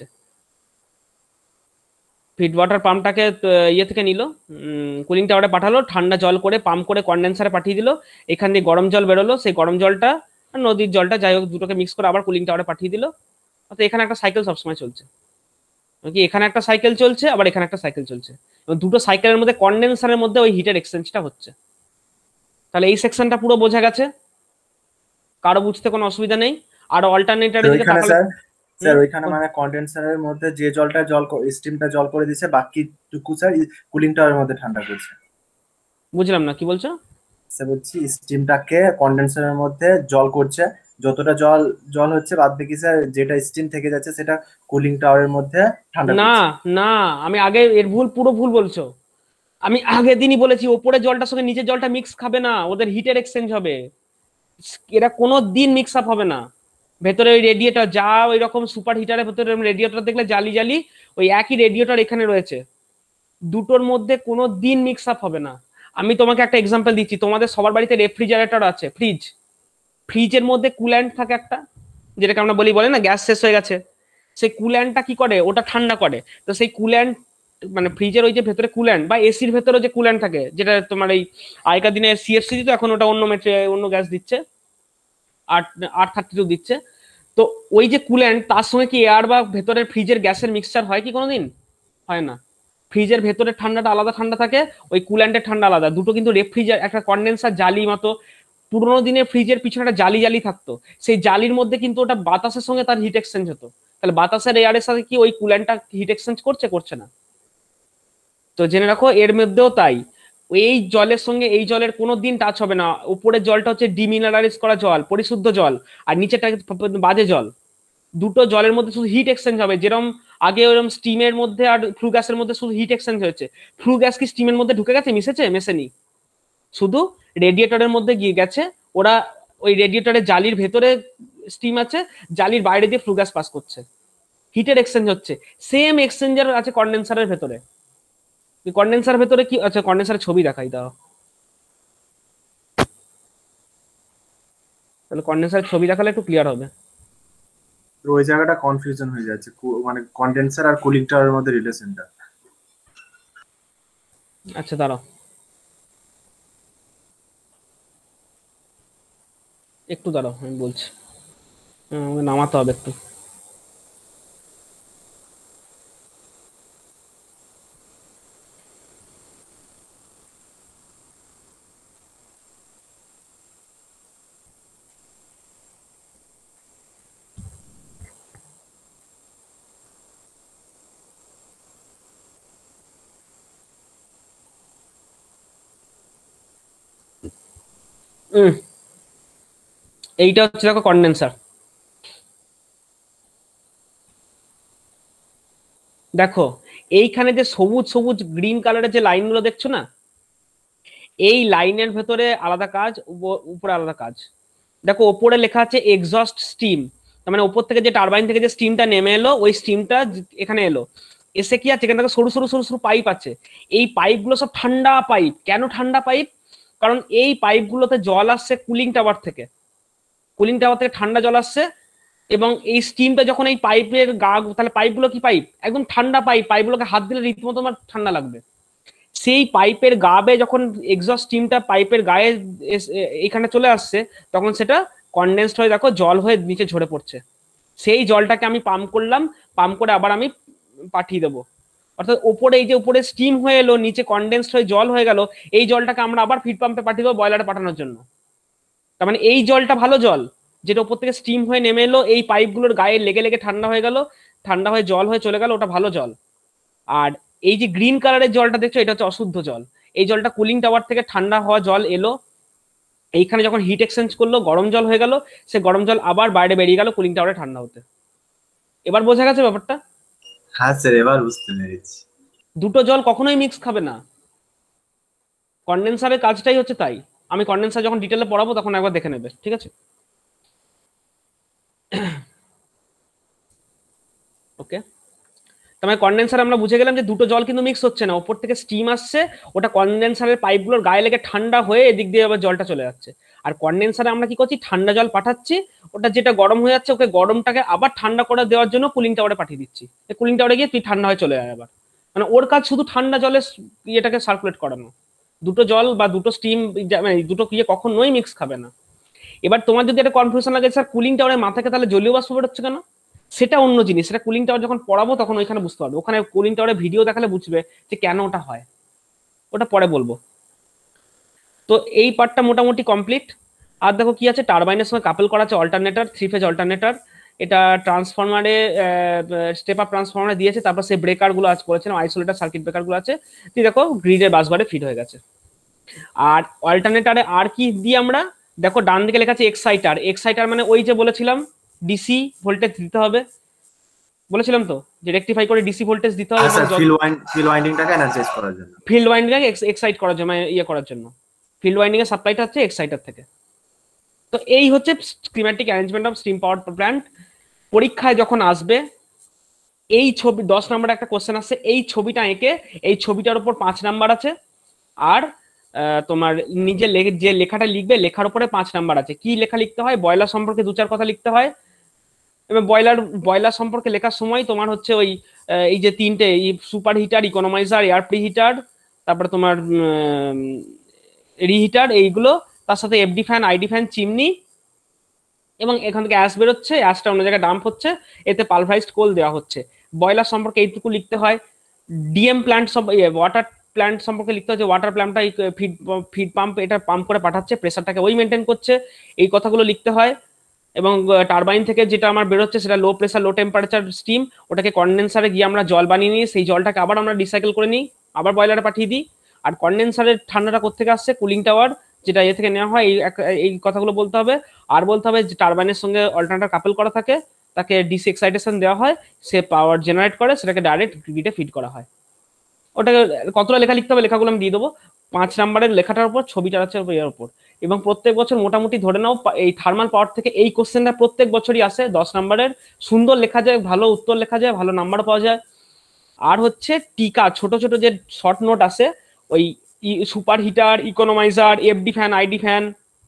ফিড ওয়াটার পাম্পটাকে ইয়ে থেকে নিল, কুলিং টাওয়ারে পাঠালো, ঠান্ডা জল করে পাম্প করে কন্ডেন্সারে পাঠিয়ে দিল, এখান দিয়ে গরম জল বেরোলো, সেই গরম জলটা নদীর জলটা যাই হোক দুটোকে মিক্স করে আবার কুলিং টাওয়ারে পাঠিয়ে দিল। অর্থাৎ এখানে একটা সাইকেল সবসময় চলছে, কি এখানে একটা সাইকেল চলছে আবার এখানে একটা সাইকেল চলছে, এবং দুটো সাইকেলের মধ্যে কন্ডেন্সারের মধ্যে ওই হিটের এক্সচেঞ্জটা হচ্ছে। তাহলে এই সেকশনটা পুরো বোঝা গেছে, কারো বুঝতে কোনো অসুবিধা নেই। আর অল্টারনেটরের দিকে তাকালে স্যার ওইখানে মানে কন্ডেন্সারের মধ্যে যে জলটা জল স্টিমটা জল করে দিচ্ছে, বাকিটুকু স্যার কুলিং টাওয়ারের মধ্যে ঠান্ডা করছে। বুঝলাম না কি বলছো স্যার, বলছি স্টিমটাকে কন্ডেন্সারের মধ্যে জল করছে, যতটা জল জল হচ্ছে বাদ বাকি স্যার যেটা স্টিম থেকে যাচ্ছে সেটা কুলিং টাওয়ারের মধ্যে ঠান্ডা না করছে। না আমি আগে এর ভুল পুরো ভুল বলছো, আমি আগের দিনই বলেছি ওপরে জলটার সঙ্গে নিচের জলটা মিক্স খাবে না, ওদের হিটের এক্সচেঞ্জ হবে, এরা কোনো দিন মিক্স আপ হবে না। ভেতরে ওই রেডিয়েটর যা ওই রকম সুপার হিটারের ভেতরে রেডিয়েটর দেখলে জালি জালি, ওই একই রেডিয়েটর এখানে রয়েছে, দুটোর মধ্যে কোনো দিন মিক্স আপ হবে না। আমি তোমাকে একটা এক্সাম্পল দিচ্ছি, তোমাদের সবার বাড়িতে রেফ্রিজারেটর আছে, ফ্রিজ, ফ্রিজের মধ্যে কুল্যান্ট থাকে একটা, যেটাকে আমরা বলি বলে না গ্যাস শেষ হয়ে গেছে, সেই কুল্যান্টটা কি করে, ওটা ঠান্ডা করে। তো সেই কুল্যান্ট মানে ফ্রিজের ওই যে ভেতরে কুল্যান্ট বা এসির ভেতরে যে কুল্যান্ট থাকে, যেটা তোমার এই আগেকার দিনে সিএফসি দিত, এখন ওটা অন্য মেটেরিয়াল অন্য গ্যাস দিচ্ছে, আট আট থার্টি টু দিচ্ছে। তো ওই যে কুল্যান্ট তার সঙ্গে কি এয়ার বা ভেতরের ফ্রিজের গ্যাসের মিক্সচার হয় কি কোনোদিন? হয় না। ফ্রিজের ভেতরের ঠান্ডাটা আলাদা ঠান্ডা থাকে, ওই কুল্যান্টের ঠান্ডা আলাদা, দুটো কিন্তু রেফ্রিজার একটা কন্ডেন্সার জালি মতো, পুরোনো দিনে ফ্রিজের পিছনে একটা জালি জালি থাকতো, সেই জালির মধ্যে কিন্তু ওটা বাতাসের সঙ্গে তার হিট এক্সচেঞ্জ হতো। তাহলে বাতাসের এয়ারের সাথে কি ওই কুল্যান্টটা হিট এক্সচেঞ্জ করছে, করছে না? তো জেনে রাখো এর মধ্যেও তাই, এই জলের সঙ্গে এই জলের কোনো দিন টাচ হবে না। উপরের জলটা হচ্ছে ডিমিনারালাইজ করা জল, পরিশুদ্ধ জল, আর নিচেটা বাজে জল, দুটো জলের মধ্যে শুধু হিট এক্সচেঞ্জ হবে। যেরকম আগে ওরকম স্টিমের মধ্যে আর ফ্লু গ্যাসের মধ্যে শুধু হিট এক্সচেঞ্জ হয়েছে, ফ্লু গ্যাস কি স্টিমের মধ্যে ঢুকে গেছে, মিশেছে? মেশেনি, শুধু রেডিয়েটরের মধ্যে গিয়ে গেছে, ওরা ওই রেডিয়েটরের জালির ভেতরে স্টিম আছে, জালির বাইরে দিয়ে ফ্লু গ্যাস পাস করছে, হিটের এক্সচেঞ্জ হচ্ছে। সেম এক্সচেঞ্জার আছে কন্ডেন্সারের ভেতরে। কন্ডেন্সার ভেতরে কি আচ্ছা, কন্ডেন্সারের ছবি দেখাই দাও, তাহলে কন্ডেন্সারের ছবি দেখালে একটু ক্লিয়ার হবে। ওই জায়গাটা কনফিউশন হয়ে যাচ্ছে, মানে কন্ডেন্সার আর কুলিং টাওয়ারের মধ্যে রিলেশনটা। আচ্ছা দাঁড়াও একটু, দাঁড়াও আমি বলছি, আমাকে নামাতে হবে একটু। উম, এইটা হচ্ছে দেখো কন্ডেন্সার। দেখো এইখানে যে সবুজ সবুজ গ্রিন কালারের যে লাইনগুলো দেখছো না, এই লাইনের ভেতরে আলাদা কাজ, উপ- উপরে আলাদা কাজ। দেখো ওপরে লেখা আছে এক্সস্ট স্টিম, তার মানে ওপর থেকে যে টারবাইন থেকে যে স্টিমটা নেমে এলো ওই স্টিমটা এখানে এলো, এসে কি আছে এখানে দেখো সরু সরু সরু সরু পাইপ আছে। এই পাইপগুলো সব ঠান্ডা পাইপ। কেন ঠান্ডা পাইপ? কারণ এই পাইপগুলোতে জল আসছে কুলিং টাওয়ার থেকে, কুলিং টাওয়ার থেকে ঠান্ডা জল আসছে, এবং এই স্টিমটা যখন এই পাইপের গা, তাহলে পাইপগুলো কি পাইপ একদম ঠান্ডা পাইপ, পাইপগুলোকে হাত দিলে রীতিমতো তোমার ঠান্ডা লাগবে। সেই পাইপের গাবে যখন এক্সস্ট স্টিমটা পাইপের গায়ে এস- এ- এখানে চলে আসছে, তখন সেটা কনডেন্সড হয়ে দেখো জল হয়ে নিচে ঝরে পড়ছে। সেই জলটাকে আমি পাম্প করলাম, পাম্প করে আবার আমি পাঠিয়ে দেবো। অর্থাৎ ওপরে এই যে উপরে স্টিম হয়ে এলো, নিচে কনডেন্সড হয়ে জল হয়ে গেল, এই জলটাকে আমরা আবার ফিড পাম্পে পাঠিয়ে দেবো বয়লারে পাঠানোর জন্য। তার মানে এই জলটা ভালো জল, যেটা উপর থেকে স্টিম হয়ে নেমে এলো, এই পাইপগুলোর গায়ে লেগে লেগে ঠান্ডা হয়ে গেল, ঠান্ডা হয়ে জল হয়ে চলে গেল, ওটা ভালো জল। আর এই যে গ্রিন কালারের জলটা দেখছো, এটা হচ্ছে অশুদ্ধ জল। এই জলটা কুলিং টাওয়ার থেকে ঠান্ডা হওয়া জল এলো, এইখানে যখন হিট এক্সচেঞ্জ করলো গরম জল হয়ে গেল, সে গরম জল আবার বাইরে বেরিয়ে গেল কুলিং টাওয়ারে ঠান্ডা হতে। এবার বোঝা গেছে ব্যাপারটা? হ্যাঁ স্যার, এবার বুঝতে পেরেছি। দুটো জল কখনোই মিক্স খাবে না, কন্ডেন্সারের কাজটাই হচ্ছে তাই। আমি কন্ডেন্সার যখন ডিটেলে পড়াবো তখন একবার দেখে নেবে, ঠিক আছে? ওকে, তার মানে কন্ডেন্সার আমরা বুঝে গেলাম যে দুটো জল কিন্তু মিক্স হচ্ছে না, ওপর থেকে স্টিম আসছে, ওটা কন্ডেন্সারের পাইপগুলোর গায়ে লেগে ঠান্ডা হয়ে এদিক দিয়ে আবার জলটা চলে যাচ্ছে। আর কন্ডেন্সারে আমরা কি করছি, ঠান্ডা জল পাঠাচ্ছি, ওটা যেটা গরম হয়ে যাচ্ছে ওকে গরমটাকে আবার ঠান্ডা করে দেওয়ার জন্য কুলিং টাওয়ারে পাঠিয়ে দিচ্ছি। কুলিং টাওয়ারে গিয়ে তুই ঠান্ডা হয়ে চলে যায় আবার। মানে ওর কাজ শুধু ঠান্ডা জলে ইয়েটাকে সার্কুলেট করানো। দুটো জল বা দুটো স্টিম মানে দুটো ইয়ে কখনোই মিক্স খাবে না। এবার তোমার যদি একটা কনফিউশন লাগে স্যার কুলিং টাওয়ারের মাথাকে তাহলে জলীয় বাষ্প বেরোচ্ছে কেন, সেটা অন্য জিনিস, সেটা কুলিং টাওয়ার যখন পড়াবো তখন ওইখানে বুঝতে পারবে, ওখানে কুলিং টাওয়ারের ভিডিও দেখালে বুঝবে যে কেন ওটা হয়, ওটা পরে বলবো। তো এই পার্টটা মোটামুটি কমপ্লিট। আর দেখো কি আছে, টারবাইনের সঙ্গে কাপল করা আছে অল্টারনেটর, থ্রি ফেজ অল্টারনেটর। এটা ট্রান্সফরমারে স্টেপ আপ ট্রান্সফরমারে দিয়েছে, তারপর সেই ব্রেকার গুলো আজ করেছিলাম, আইসোলেটার সার্কিট ব্রেকার গুলো আছে, তুই দেখো গ্রিডের বাসবারে ফিট হয়ে গেছে। আর অল্টারনেটারে আর কি দিই আমরা, দেখো ডান দিকে লেখা আছে এক্সাইটার। এক্সাইটার মানে ওই যে বলেছিলাম ডিসি ভোল্টেজ দিতে হবে, বলেছিলাম তো যে রেকটিফাই করে ডিসি ভোল্টেজ দিতে হবে, হ্যাঁ স্যার, ফিল্ড ওয়াইন্ড ফিল্ড ওয়াইন্ডিংটাকে এনার্জাইজ করার জন্য, ফিল্ড ওয়াইন্ডিংটাকে এক্সাইট করার জন্য, মানে ইয়ে করার জন্য। ফিল্ড ওয়াইন্ডিং এর সাপ্লাইটা হচ্ছে এক্সাইটার থেকে। তো এই হচ্ছে schematic arrangement of steam power plant. পরীক্ষায় যখন আসবে এই ছবি, দশ নম্বরে একটা কোশ্চেন আসছে, এই ছবিটা এঁকে এই ছবিটার উপর পাঁচ নাম্বার আছে, আর আহ, তোমার নিজে লে- যে লেখাটা লিখবে লেখার উপরে পাঁচ নাম্বার আছে। কি লেখা লিখতে হয়, বয়লার সম্পর্কে দু চার কথা লিখতে হয়। এবার বয়লার বয়লার সম্পর্কে লেখার সময় তোমার হচ্ছে ওই আহ, এই যে তিনটে superheater, economiser, air preheater, তারপরে তোমার রিহিটার, এইগুলো, তার সাথে FD fan, ID fan, chimney, এবং এখান থেকে অ্যাশ বেরোচ্ছে, অ্যাশটা অন্য জায়গায় ডাম্প হচ্ছে, এতে পালভারাইজড কোল দেওয়া হচ্ছে। বয়লার সম্পর্কে এইটুকু লিখতে হয়। ডিএম প্ল্যান্ট সব ওয়াটার প্ল্যান্ট সম্পর্কে লিখতে হয় যে ওয়াটার প্ল্যান্টটা ফিড ফিড পাম্প এটা পাম্প করে পাঠাচ্ছে, প্রেসারটাকে ওই মেনটেন করছে, এই কথাগুলো লিখতে হয়। এবং টারবাইন থেকে যেটা আমার বেরোচ্ছে সেটা low pressure low temperature steam, ওটাকে কন্ডেন্সারে গিয়ে আমরা জল বানিয়ে নিই, সেই জলটাকে আবার আমরা রিসাইকেল করে নিই, আবার বয়লারে পাঠিয়ে দিই। আর কন্ডেন্সারের ঠান্ডাটা কোথেকে আসছে, কুলিং টাওয়ার যেটা এ থেকে নেওয়া হয়, এই এই কথাগুলো বলতে হবে। আর বলতে হবে যে টারবাইনের সঙ্গে অল্টারনেটর কাপল করা থাকে, তাকে ডিসি এক্সাইটেশন দেওয়া হয়, সে পাওয়ার জেনারেট করে, সেটাকে ডাইরেক্ট গ্রিডে ফিড করা হয়। ওটাকে কতটা লেখা লিখতে হবে, লেখাগুলো আমি দিয়ে দেবো। পাঁচ নাম্বারের লেখাটার উপর ছবিটার আছে এর উপর। এবং প্রত্যেক বছর মোটামুটি ধরে নাও এই থার্মাল পাওয়ার থেকে এই কোশ্চেনটা প্রত্যেক বছরই আসে, দশ নাম্বারের, সুন্দর লেখা যায়, ভালো উত্তর লেখা যায়, ভালো নাম্বার পাওয়া যায়। আর হচ্ছে টিকা, ছোট ছোট যে শর্ট নোট আছে, ওই superheater, economiser, FD fan, ID fan,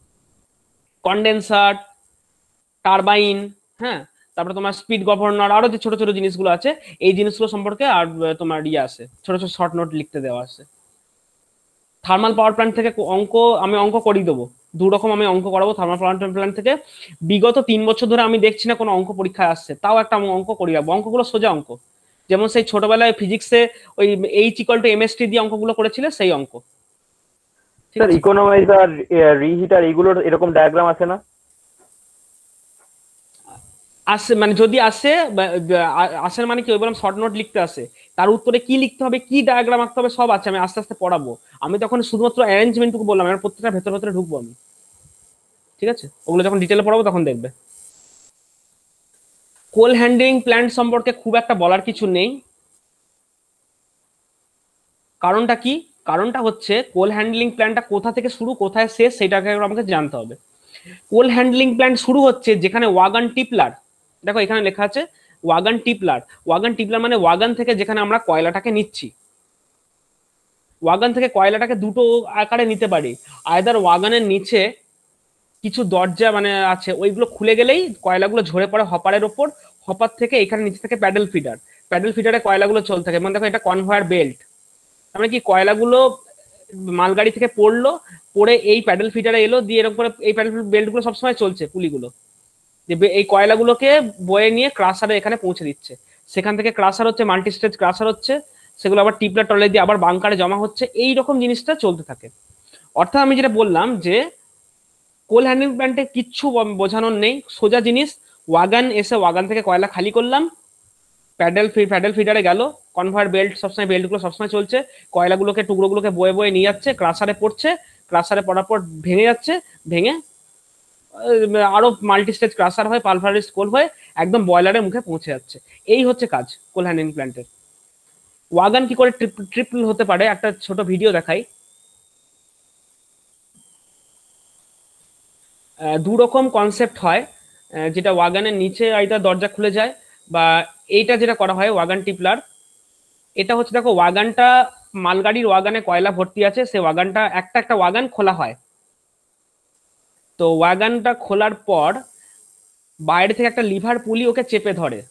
condenser, turbine, হ্যাঁ, তারপরে তোমার স্পিড গভর্নর, আরো যে ছোট ছোট জিনিসগুলো আছে, এই জিনিসগুলো সম্পর্কে আর তোমার ইয়ে আছে, ছোট ছোট শর্ট নোট লিখতে দেওয়া আছে। থার্মাল পাওয়ার প্ল্যান্ট থেকে অঙ্ক আমি অঙ্ক করিয়ে দেবো, দু রকম আমি অঙ্ক করাবো থার্মাল পাওয়ার প্ল্যান্ট থেকে। বিগত তিন বছর ধরে আমি দেখছি না কোনো অঙ্ক পরীক্ষায় আসছে, তাও একটা অঙ্ক করিয়ে রাখবো। অঙ্কগুলো সোজা অঙ্ক, যেমন সেই ছোটবেলায় ফিজিক্সে ওই এইচ ইকুয়াল টু এমএসটি দিয়ে অঙ্কগুলো করেছিলে, সেই অঙ্ক। স্যার ইকোনমাইজার, রিহিটার, এগুলোর এরকম ডায়াগ্রাম আছে না? আসে মানে যদি আসে, আসে মানে কি, ওই বললাম শর্ট নোট লিখতে আসে, তার উত্তরে কি লিখতে হবে, কি ডায়াগ্রাম আঁকতে হবে, সব আছে, আমি আস্তে আস্তে পড়াবো। আমি তখন শুধুমাত্র অ্যারেঞ্জমেন্টটুকু বললাম, এবার প্রত্যেকটা ভেতরে ভেতরে ঢুকবো আমি। ঠিক আছে, ওগুলো যখন ডিটেলে পড়াবো তখন দেখবে। কোল হ্যান্ডলিং প্ল্যান্ট সম্পর্কে খুব একটা বলার কিছু নেই। কারণটা কি? কারণটা হচ্ছে কোল হ্যান্ডলিং প্ল্যান্টটা কোথা থেকে শুরু কোথায় শেষ সেটাকে আমাকে জানতে হবে। কোল হ্যান্ডলিং প্ল্যান্ট শুরু হচ্ছে যেখানে ওয়াগান টিপলার, দেখো এখানে লেখা আছে ওয়াগান টিপলার। ওয়াগান টিপলার মানে ওয়াগান থেকে যেখানে আমরা কয়লাটাকে নিচ্ছি। ওয়াগান থেকে কয়লাটাকে দুটো আকারে নিতে পারি, আয়দার ওয়াগানের নিচে কিছু দরজা মানে আছে, ওইগুলো খুলে গেলেই কয়লাগুলো ঝরে পড়ে হপারের ওপর, হপার থেকে এখানে নিচে থেকে প্যাডেল ফিডার, প্যাডেল ফিডারে কয়লাগুলো চলতে থাকে। মানে দেখো এটা কনভয়ের বেল্ট, মানে কি কয়লাগুলো মালগাড়ি থেকে পড়লো, পড়ে এই প্যাডেল ফিডারে এলো, দিয়ে এরকম করে এই প্যাডেল বেল্ট গুলো সবসময় চলছে, পুলিগুলো যে এই কয়লাগুলোকে বয়ে নিয়ে ক্রাসারে এখানে পৌঁছে দিচ্ছে। সেখান থেকে ক্রাসার হচ্ছে, মাল্টি স্টেজ ক্রাসার হচ্ছে, সেগুলো আবার টিপলার টলে দিয়ে আবার বাংকারে জমা হচ্ছে, এই রকম জিনিসটা চলতে থাকে। অর্থাৎ আমি যেটা বললাম যে কোল হ্যান্ডলিং প্ল্যান্টে কিচ্ছু বোঝানোর নেই, সোজা জিনিস। ওয়াগান এসে ওয়াগান থেকে কয়লা খালি করলাম, প্যাডেল প্যাডেল ফিডারে গেল, কনভয়ের বেল্ট সবসময় বেল্টগুলো সবসময় চলছে, কয়লাগুলোকে টুকরোগুলোকে বয়ে বয়ে নিয়ে যাচ্ছে, ক্রাসারে পড়ছে, ক্রাসারে পড়ার পর ভেঙে যাচ্ছে, ভেঙে আরো মাল্টি স্টেজ ক্রাসার হয়, পালভারাইজ কোল হয়ে একদম বয়লারের মুখে পৌঁছে যাচ্ছে। এই হচ্ছে কাজ কোল হ্যান্ডলিং প্ল্যান্টের। ওয়াগান কি করে ট্রিপল হতে পারে একটা ছোট ভিডিও দেখাই। দু রকম কনসেপ্ট হয়, যেটা ওয়াগানের নিচে আইদার দরজা খুলে যায়, বা এইটা যেটা করা হয় ওয়াগান টিপলার। এটা হচ্ছে দেখো ওয়াগানটা মালগাড়ির ওয়াগানে কয়লা ভর্তি আছে, সে ওয়াগানটা একটা একটা ওয়াগান খোলা হয়। তো ওয়াগানটা খোলার পর বাইরে থেকে একটা লিভার পুলি ওকে চেপে ধরে,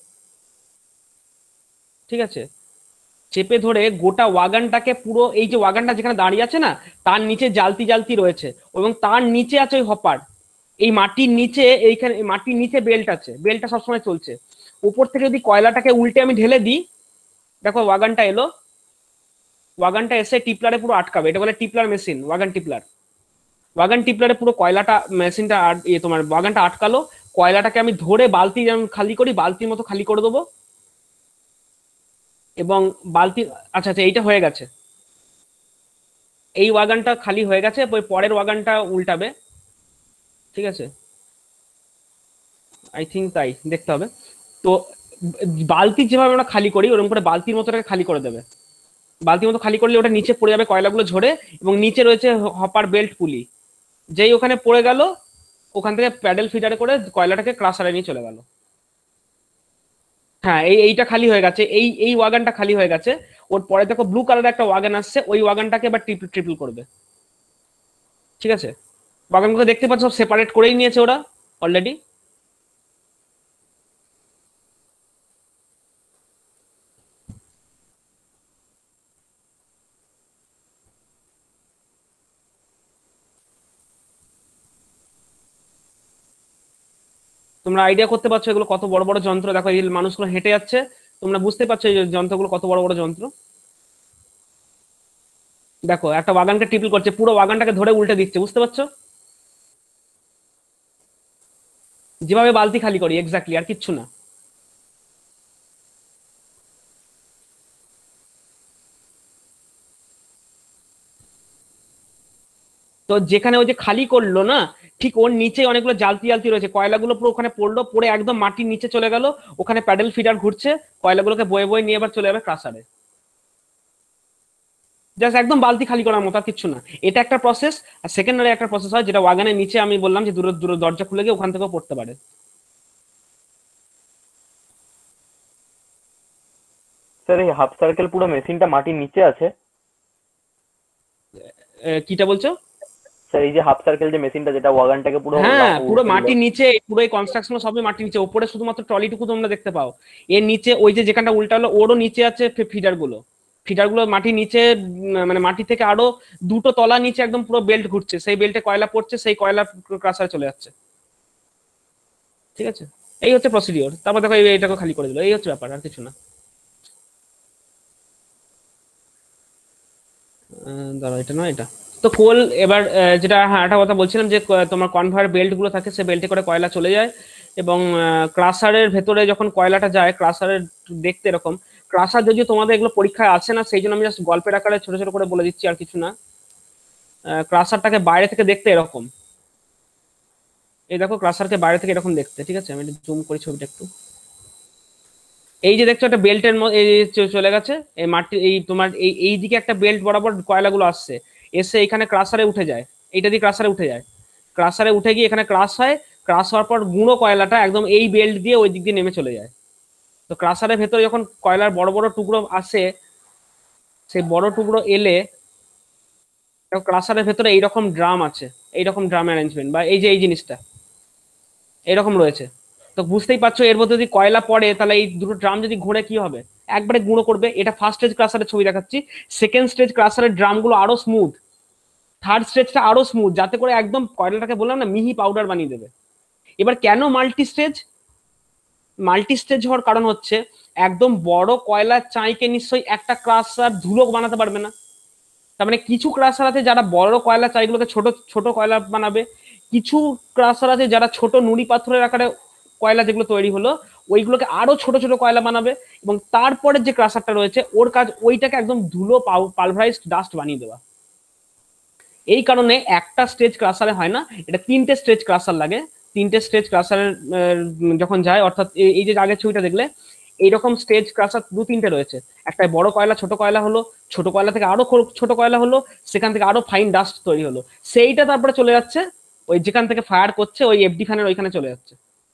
ঠিক আছে, চেপে ধরে গোটা ওয়াগানটাকে পুরো, এই যে ওয়াগানটা যেখানে দাঁড়িয়ে আছে না, তার নিচে জালতি জালতি রয়েছে, এবং তার নিচে আছে ওই হপার। এই মাটির নিচে, এইখানে মাটির নিচে বেল্ট আছে, বেল্টটা সবসময় চলছে। উপর থেকে যদি কয়লাটাকে উল্টে আমি ঢেলে দিই, দেখো ওয়াগানটা এলো, ওয়াগানটা এসে টিপলারে পুরো আটকাবে, এটা বলে tippler machine, wagon tippler. Wagon টিপলারে পুরো কয়লাটা মেশিনটা তোমার ওয়াগানটা আটকালো, কয়লাটাকে আমি ধরে বালতি যেমন খালি করি বালতির মতো খালি করে দেবো, এবং বালতি, আচ্ছা আচ্ছা এইটা হয়ে গেছে, এই ওয়াগানটা খালি হয়ে গেছে, পরের ওয়াগানটা উল্টাবে, ঠিক আছে, আই থিঙ্ক তাই দেখতে হবে। তো বালতি যেভাবে আমরা খালি করি ওরকম করে বালতির মতোটাকে খালি করে দেবে, বালতির মতো খালি করলে ওটা নিচে পড়ে যাবে কয়লাগুলো ঝরে, এবং নিচে রয়েছে হপার বেল্ট পুলি, যেই ওখানে পড়ে গেল ওখান থেকে প্যাডেল ফিডারে করে কয়লাটাকে ক্রাসারে নিয়ে চলে গেল। হ্যাঁ এই এইটা খালি হয়ে গেছে, এই এই ওয়াগানটা খালি হয়ে গেছে, ওর পরে দেখো ব্লু কালারের একটা ওয়াগান আসছে, ওই ওয়াগানটাকে এবার ট্রিপল ট্রিপল করবে, ঠিক আছে। ওয়াগানগুলো দেখতে পাচ্ছ সব সেপারেট করেই নিয়েছে ওরা অলরেডি। তোমরা আইডিয়া করতে পারছো এগুলো কত বড় বড় যন্ত্র, দেখো এই মানুষগুলো হেঁটে যাচ্ছে, তোমরা বুঝতে পারছো এই যন্ত্রগুলো কত বড় বড় যন্ত্র। দেখো একটা ওয়াগানকে ট্রিপল করছে, পুরো ওয়াগানটাকে ধরে উল্টে দিচ্ছে, বুঝতে পারছো, যেভাবে বালতি খালি করি এক্স্যাক্টলি, আর কিচ্ছু না। তো যেখানে ওই যে খালি করলো না, ঠিক ওর নিচে অনেকগুলো জালতি জালতি রয়েছে, কয়লাগুলো পুরো ওখানে পড়লো, পড়ে একদম মাটির নিচে চলে গেল, ওখানে প্যাডেল ফিডার ঘুরছে, কয়লাগুলোকে বয়ে বয়ে নিয়ে এবার চলে যাবে ক্রাসারে, জাস্ট একদম বালতি খালি করার মতো, আর কিচ্ছু না। এটা একটা প্রসেস। আর সেকেন্ডারি একটা প্রসেস হয় যেটা ওয়াগানের নিচে আমি বললাম যে দূরে দূরে দরজা খুলে গিয়ে ওখান থেকেও পড়তে পারে। স্যার এই হাফ সার্কেল পুরো মেশিনটা মাটির নিচে আছে? কিটা বলছো স্যার এই যে হাফ সার্কেল যে মেশিনটা যেটা ওয়াগানটাকে পুরো, হ্যাঁ পুরো মাটির নিচে, পুরো এই কনস্ট্রাকশন সবই মাটির নিচে, উপরে শুধুমাত্র ট্রলিটুকু তোমরা দেখতে পাও, এর নিচে ওই যে যেখানটা উল্টা হলো ওরও নিচে আছে ফিডার গুলো, ফিডার গুলো মাটির নিচে, মানে মাটি থেকে আরো দুটো তলা নিচে একদম পুরো বেল্ট ঘুরছে, সেই বেল্টে কয়লা পড়ছে, সেই কয়লা ক্রাসারে চলে যাচ্ছে, ঠিক আছে। এই হচ্ছে প্রসিডিওর। তারপর দেখো এইটাকে খালি করে দিল, এই হচ্ছে ব্যাপার, আর কিছু না। দাঁড়া এটা নয়, এটা তো কোল। এবার যেটা হ্যাঁ একটা কথা বলছিলাম যে তোমার কনভয়ের বেল্ট গুলো থাকে, সে বেল্টে করে কয়লা চলে যায়, এবং ক্রাসারের ভেতরে যখন কয়লাটা যায়, ক্রাসারের দেখতে এরকম, ক্রাসার যদিও তোমাদের এগুলো পরীক্ষায় আসে না, সেই জন্য আমি জাস্ট গল্পের আকারে ছোট ছোট করে বলে দিচ্ছি, আর কিছু না। ক্রাসারটাকে বাইরে থেকে দেখতে এরকম, এই দেখো ক্রাসারকে বাইরে থেকে এরকম দেখতে, ঠিক আছে? আমি জুম করি ছবিটা একটু। এই যে দেখছো একটা বেল্টের চলে গেছে এই মাটি, এই তোমার এই এই দিকে একটা বেল্ট বরাবর কয়লাগুলো আসছে, এসে এখানে ক্রাসারে উঠে যায়, এইটা দিয়ে ক্রাসারে উঠে যায়, ক্রাসারে উঠে গিয়ে এখানে ক্রাশ হয়, ক্রাশ হওয়ার পর গুঁড়ো কয়লাটা একদম এই বেল্ট দিয়ে ওই দিক দিয়ে নেমে চলে যায়। তো ক্রাসারের ভেতরে যখন কয়লার বড় বড় টুকরো আসে, সেই বড় টুকরো এলে ক্রাসারের ভেতরে এইরকম ড্রাম আছে, এইরকম ড্রাম অ্যারেঞ্জমেন্ট, বা এই যে এই জিনিসটা এরকম রয়েছে। তো বুঝতেই পারছো এর মধ্যে যদি কয়লা পড়ে তাহলে এই দুটো ড্রাম যদি ঘুরে কি হবে, একবারে গুঁড়ো করবে। এটা ফার্স্ট স্টেজ ক্রাসারের ছবি দেখাচ্ছি। সেকেন্ড স্টেজ ক্রাসারের ড্রামগুলো আরো স্মুথ, থার্ড স্টেজটা আরো স্মুথ, যাতে করে একদম কয়লাটাকে বললাম না মিহি পাউডার বানিয়ে দেবে। এবার কেন মাল্টি স্টেজ? মাল্টি স্টেজ হওয়ার কারণ হচ্ছে একদম বড় কয়লার চাইকে নিশ্চয়ই একটা ক্রাসার ধুলো বানাতে পারবে না। তার মানে কিছু ক্রাসার আছে যারা বড় কয়লা চাইগুলোকে ছোট ছোট কয়লা বানাবে, কিছু ক্রাসার আছে যারা ছোট নুড়ি পাথরের আকারে কয়লা যেগুলো তৈরি হলো ওইগুলোকে আরো ছোট ছোট কয়লা বানাবে, এবং তারপরে যে ক্রাসারটা রয়েছে ওর কাজ ওইটাকে একদম ধুলো পালভারাইজড ডাস্ট বানিয়ে দেওয়া। এই কারণে একটা স্টেজ ক্রাসারে হয় না, এটা তিনটে স্টেজ ক্রাসার লাগে। তিনটে স্টেজ ক্রাসারের যখন যায়, অর্থাৎ এই যে আগের ছবিটা দেখলে এইরকম স্টেজ ক্রাসার দু তিনটে রয়েছে, একটা বড় কয়লা ছোট কয়লা হলো, ছোট কয়লা থেকে আরো ছোট কয়লা হলো, সেখান থেকে আরো ফাইন ডাস্ট তৈরি হলো, সেইটা তারপরে চলে যাচ্ছে ওই যেখান থেকে ফায়ার করছে ওই এফডি ফ্যানের ওইখানে চলে যাচ্ছে।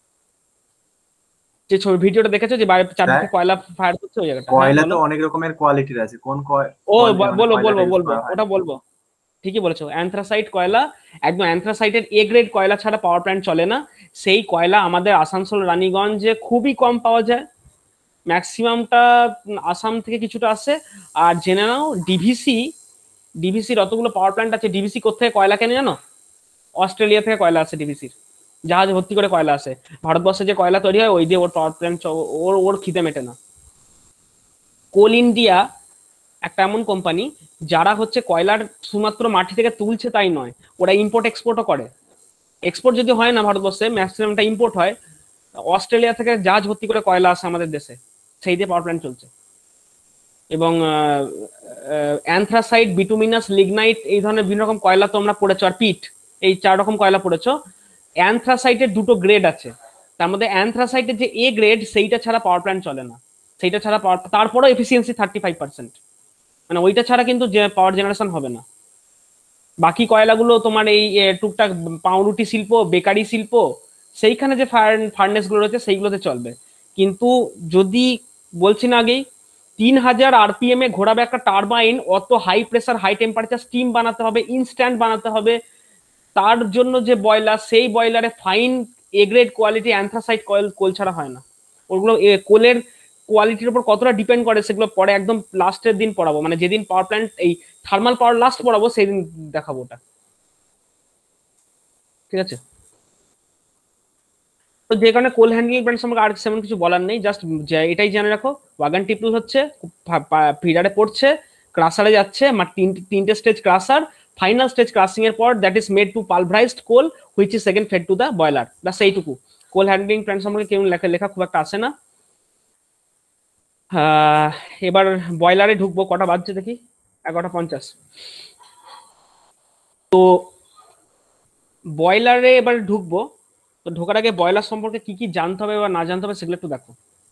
যে ছবি ভিডিওটা দেখেছো যে বাইরে চারদিকে কয়লা ফায়ার করছে ওই জায়গাটা। কয়লা তো অনেক রকমের কোয়ালিটির আছে, কোন ও বলবো বলবো বলবো ওটা বলবো, ঠিকই বলেছো। অ্যান্থ্রাসাইট কয়লা, একদম অ্যান্থ্রাসাইটের এ গ্রেড কয়লা ছাড়া পাওয়ার প্ল্যান্ট চলে না। সেই কয়লা আমাদের আসানসোল রানীগঞ্জে খুবই কম পাওয়া যায়, ম্যাক্সিমামটা আসাম থেকে কিছুটা আসে। আর জেনে নাও ডিভিসি, ডিভিসির অতগুলো পাওয়ার প্ল্যান্ট আছে, ডিভিসি কোথেকে কয়লা কেনে জানো? অস্ট্রেলিয়া থেকে কয়লা আসে ডিভিসির, জাহাজ ভর্তি করে কয়লা আসে। ভারতবর্ষে যে কয়লা তৈরি হয় ওই দিয়ে ওর পাওয়ার প্ল্যান্ট ওর ওর খিদে মেটে না। কোল ইন্ডিয়া একটা এমন কোম্পানি যারা হচ্ছে কয়লার শুধুমাত্র মাটি থেকে তুলছে তাই নয়, ওরা ইম্পোর্ট এক্সপোর্টও করে। এক্সপোর্ট যদি হয় না ভারতবর্ষে, ম্যাক্সিমামটা ইম্পোর্ট হয়। অস্ট্রেলিয়া থেকে জাহাজ ভর্তি করে কয়লা আসে আমাদের দেশে, সেই দিয়ে পাওয়ার প্ল্যান্ট চলছে। এবং অ্যান্থ্রাসাইট, বিটুমিনাস, লিগনাইট এই ধরনের বিভিন্ন রকম কয়লা তোমরা পড়েছো, আর পিট, এই চার রকম কয়লা পড়েছো। অ্যান্থ্রাসাইটের দুটো গ্রেড আছে, তার মধ্যে অ্যান্থ্রাসাইটের যে এ গ্রেড সেইটা ছাড়া পাওয়ার প্ল্যান্ট চলে না, সেইটা ছাড়া পাওয়ার, তারপরেও এফিসিয়েন্সি থার্টি ফাইভ পার্সেন্ট, মানে ওইটা ছাড়া কিন্তু যে পাওয়ার জেনারেশন হবে না। বাকি কয়লাগুলো তোমার এই টুকটাক পাউরুটি শিল্প, বেকারি শিল্প, সেইখানে যে ফার্নেস গুলো রয়েছে সেইগুলোতে চলবে। কিন্তু যদি বলছি না আগেই তিন হাজার আরপিএম এ ঘোরাবে একটা টারবাইন, অত high pressure high temperature steam বানাতে হবে, ইনস্ট্যান্ট বানাতে হবে, তার জন্য যে বয়লার, সেই বয়লারে fine A grade quality anthracite coal coal ছাড়া হয় না। ওগুলো কোলের কোয়ালিটির উপর কতটা ডিপেন্ড করে সেগুলো পরে একদম লাস্টের দিন পড়াবো, মানে যেদিন পাওয়ার প্ল্যান্ট এই থার্মাল পাওয়ার লাস্ট পড়াবো সেই দিন দেখাবো ওটা, ঠিক আছে? তো যে কারণে কোল হ্যান্ডলিং ব্র্যান্ড সম্পর্কে আর সেমন কিছু বলার নেই, জাস্ট এটাই জেনে রাখো ওয়াগান টিপলু হচ্ছে ফিডারে পড়ছে, ক্রাসারে যাচ্ছে, মানে তিনটে তিনটে stage crusher, final stage crushing এর পর that is made to pulverised coal which is second fed to the boiler, ব্যাস এইটুকু। কোল হ্যান্ডলিং ব্র্যান্ড সম্পর্কে কেউ লেখা লেখা খুব একটা আসে না। এবার বয়লারে ঢুকবো, কটা বাজছে দেখি, এগারোটা পঞ্চাশ। তো বয়লারে এবার ঢুকবো, তো ঢোকার আগে বয়লার সম্পর্কে কি কি জানতে হবে বা না জানতে হবে সেগুলো একটু দেখো।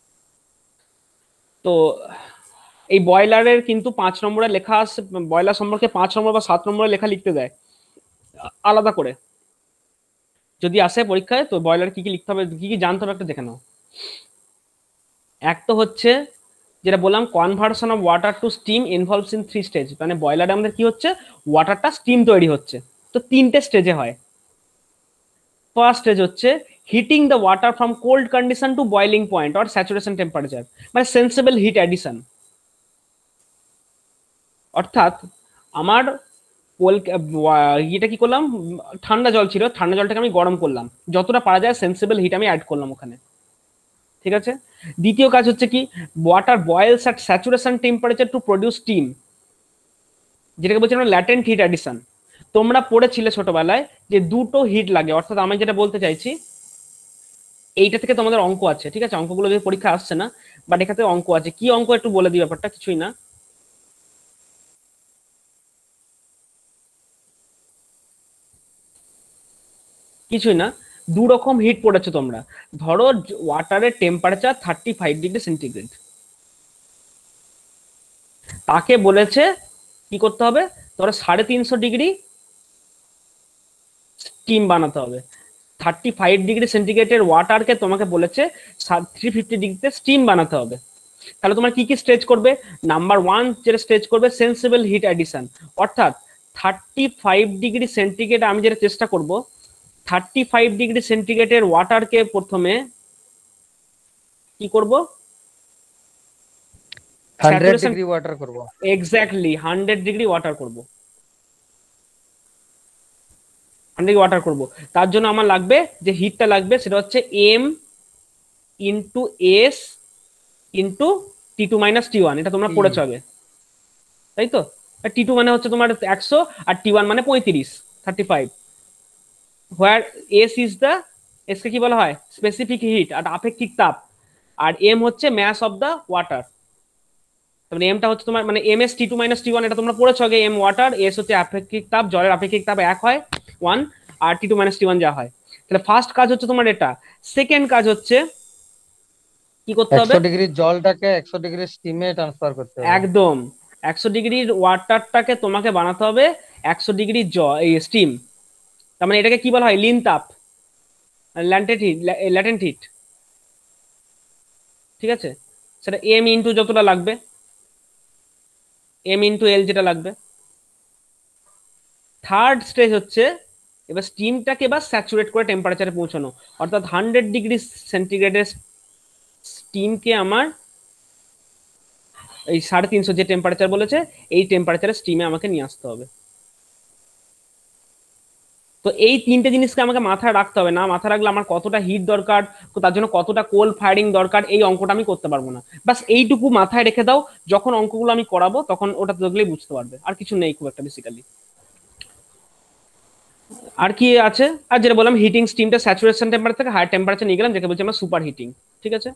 তো এই বয়লারের কিন্তু পাঁচ নম্বরে লেখা আছে, বয়লার সম্পর্কে পাঁচ নম্বর বা সাত নম্বরে লেখা লিখতে দেয় আলাদা করে যদি আসে পরীক্ষায়। তো বয়লার কি কি লিখতে হবে, কি কি জানতে হবে একটা দেখে নাও। এক তো হচ্ছে যেটা বললাম, conversion of water to steam involves in three stage, মানে বয়লারে আমাদের কি হচ্ছে, ওয়াটারটা স্টিম তৈরি হচ্ছে, তো তিনটে স্টেজে হয়। ফার্স্ট স্টেজ হচ্ছে heating the water from cold condition to boiling point or saturation temperature, মানে সেন্সিবল হিট অ্যাডিশন। অর্থাৎ আমার এটা কি করলাম, ঠান্ডা জল ছিল, ঠান্ডা জলটাকে আমি গরম করলাম, যতটা পারা যায় সেন্সিবল হিট আমি অ্যাড করলাম ওখানে, ঠিক আছে? দ্বিতীয় কাজ হচ্ছে কি, water boils at saturation temperature to produce steam, যেটাকে বলছি আমরা ল্যাটেন্ট হিট অ্যাডিশন। তোমরা পড়েছিলে ছোটবেলায় যে দুটো হিট লাগে, অর্থাৎ আমি যেটা বলতে চাইছি এইটা থেকে তোমাদের অঙ্ক আছে, ঠিক আছে? অঙ্কগুলো যদি পরীক্ষা আসছে না, বাট এখান থেকে অঙ্ক আছে। কি অঙ্ক একটু বলে দিই ব্যাপারটা, কিছুই না, কিছুই না দু রকম হিট পড়েছে তোমরা। ধরো ওয়াটারের temperature thirty five degree centigrade, তাকে বলেছে কি করতে হবে, ধরো সাড়ে তিনশো ডিগ্রি স্টিম বানাতে হবে। থার্টি ফাইভ ডিগ্রি সেন্টিগ্রেডের ওয়াটারকে তোমাকে বলেছে থ্রি ফিফটি ডিগ্রিতে স্টিম বানাতে হবে। তাহলে তোমার কি কি স্টেজ করবে? নাম্বার ওয়ান যেটা স্টেজ করবে সেন্সিবল হিট অ্যাডিশন, অর্থাৎ থার্টি ফাইভ ডিগ্রি সেন্টিগ্রেড আমি যেটা চেষ্টা করব, থার্টি ফাইভ ডিগ্রি সেন্টিগ্রেডের ওয়াটারকে প্রথমে কি করব, হান্ড্রেড ডিগ্রি ওয়াটার করব। এক্স্যাক্টলি হান্ড্রেড ডিগ্রি ওয়াটার করব, হান্ড্রেড ওয়াটার করব। তার জন্য আমার লাগবে যে হিটটা লাগবে সেটা হচ্ছে M into S into T two minus T one, এটা তোমরা পড়েছ হবে, তাই তো? টি টু মানে হচ্ছে তোমার একশো আর টি ওয়ান মানে পঁয়ত্রিশ, thirty five. Where S is the, এসকে কি বলা হয়? স্পেসিফিক হিট আর আপেক্ষিক তাপ, আর এম হচ্ছে ম্যাস অফ দ্য ওয়াটার। তারপরে এমটা হচ্ছে তোমার মানে M S T two minus T one, এটা তোমরা পড়েছো আগে। এম ওয়াটার, এস হচ্ছে আপেক্ষিক তাপ, জলের আপেক্ষিক তাপ এক হয় ওয়ান, আর T two minus T one যা হয়। তাহলে ফার্স্ট কাজ হচ্ছে তোমার এটা। সেকেন্ড কাজ হচ্ছে কি করতে হবে, একশো ডিগ্রি জলটাকে একশো ডিগ্রি স্টিমে ট্রান্সফার করতে হবে। একদম একশো ডিগ্রির ওয়াটারটাকে তোমাকে বানাতে হবে একশো ডিগ্রি এই স্টিম। তার মানে এটাকে কি বলা হয়? লিন তাপ, ল্যাটেন্ট হিট, ল্যাটেন্ট হিট, ঠিক আছে? সেটা এম ইন্টু যতটা লাগবে, এম ইন্টু এল যেটা লাগবে। থার্ড স্টেজ হচ্ছে এবার স্টিমটাকে এবার স্যাচুরেট করে টেম্পারেচারে পৌঁছানো, অর্থাৎ হান্ড্রেড ডিগ্রি সেন্টিগ্রেডের স্টিমকে আমার এই সাড়ে তিনশো যে টেম্পারেচার বলেছে এই টেম্পারেচারে স্টিমে আমাকে নিয়ে আসতে হবে। তো এই তিনটে জিনিসকে আমাকে মাথায় রাখতে হবে, না মাথায় রাখলে আমার কতটা হিট দরকার, তার জন্য কতটা কোল ফায়ারিং দরকার, এই অঙ্কটা আমি করতে পারবো না। বাস এইটুকু মাথায় রেখে দাও, যখন অঙ্কগুলো আমি করাবো তখন ওটা দেখলেই বুঝতে পারবে, আর কিছু নেই খুব একটা বেসিক্যালি। আর কি আছে? আর যেটা বললাম হিটিং স্টিমটা স্যাচুরেশন টেম্পারেচার থেকে হায়ার টেম্পারেচার নিয়ে গেলাম, যেটা বলছি আমরা সুপার হিটিং, ঠিক আছে?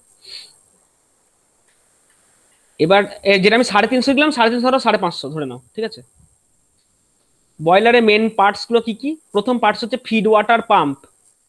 এবার যেটা আমি সাড়ে তিনশো দিলাম, সাড়ে তিনশো ধরো সাড়ে পাঁচশো ধরে নাও, ঠিক আছে? বয়লারের মেন পার্টস গুলো কি কি? প্রথম পার্টস হচ্ছে ফিড ওয়াটার পাম্প।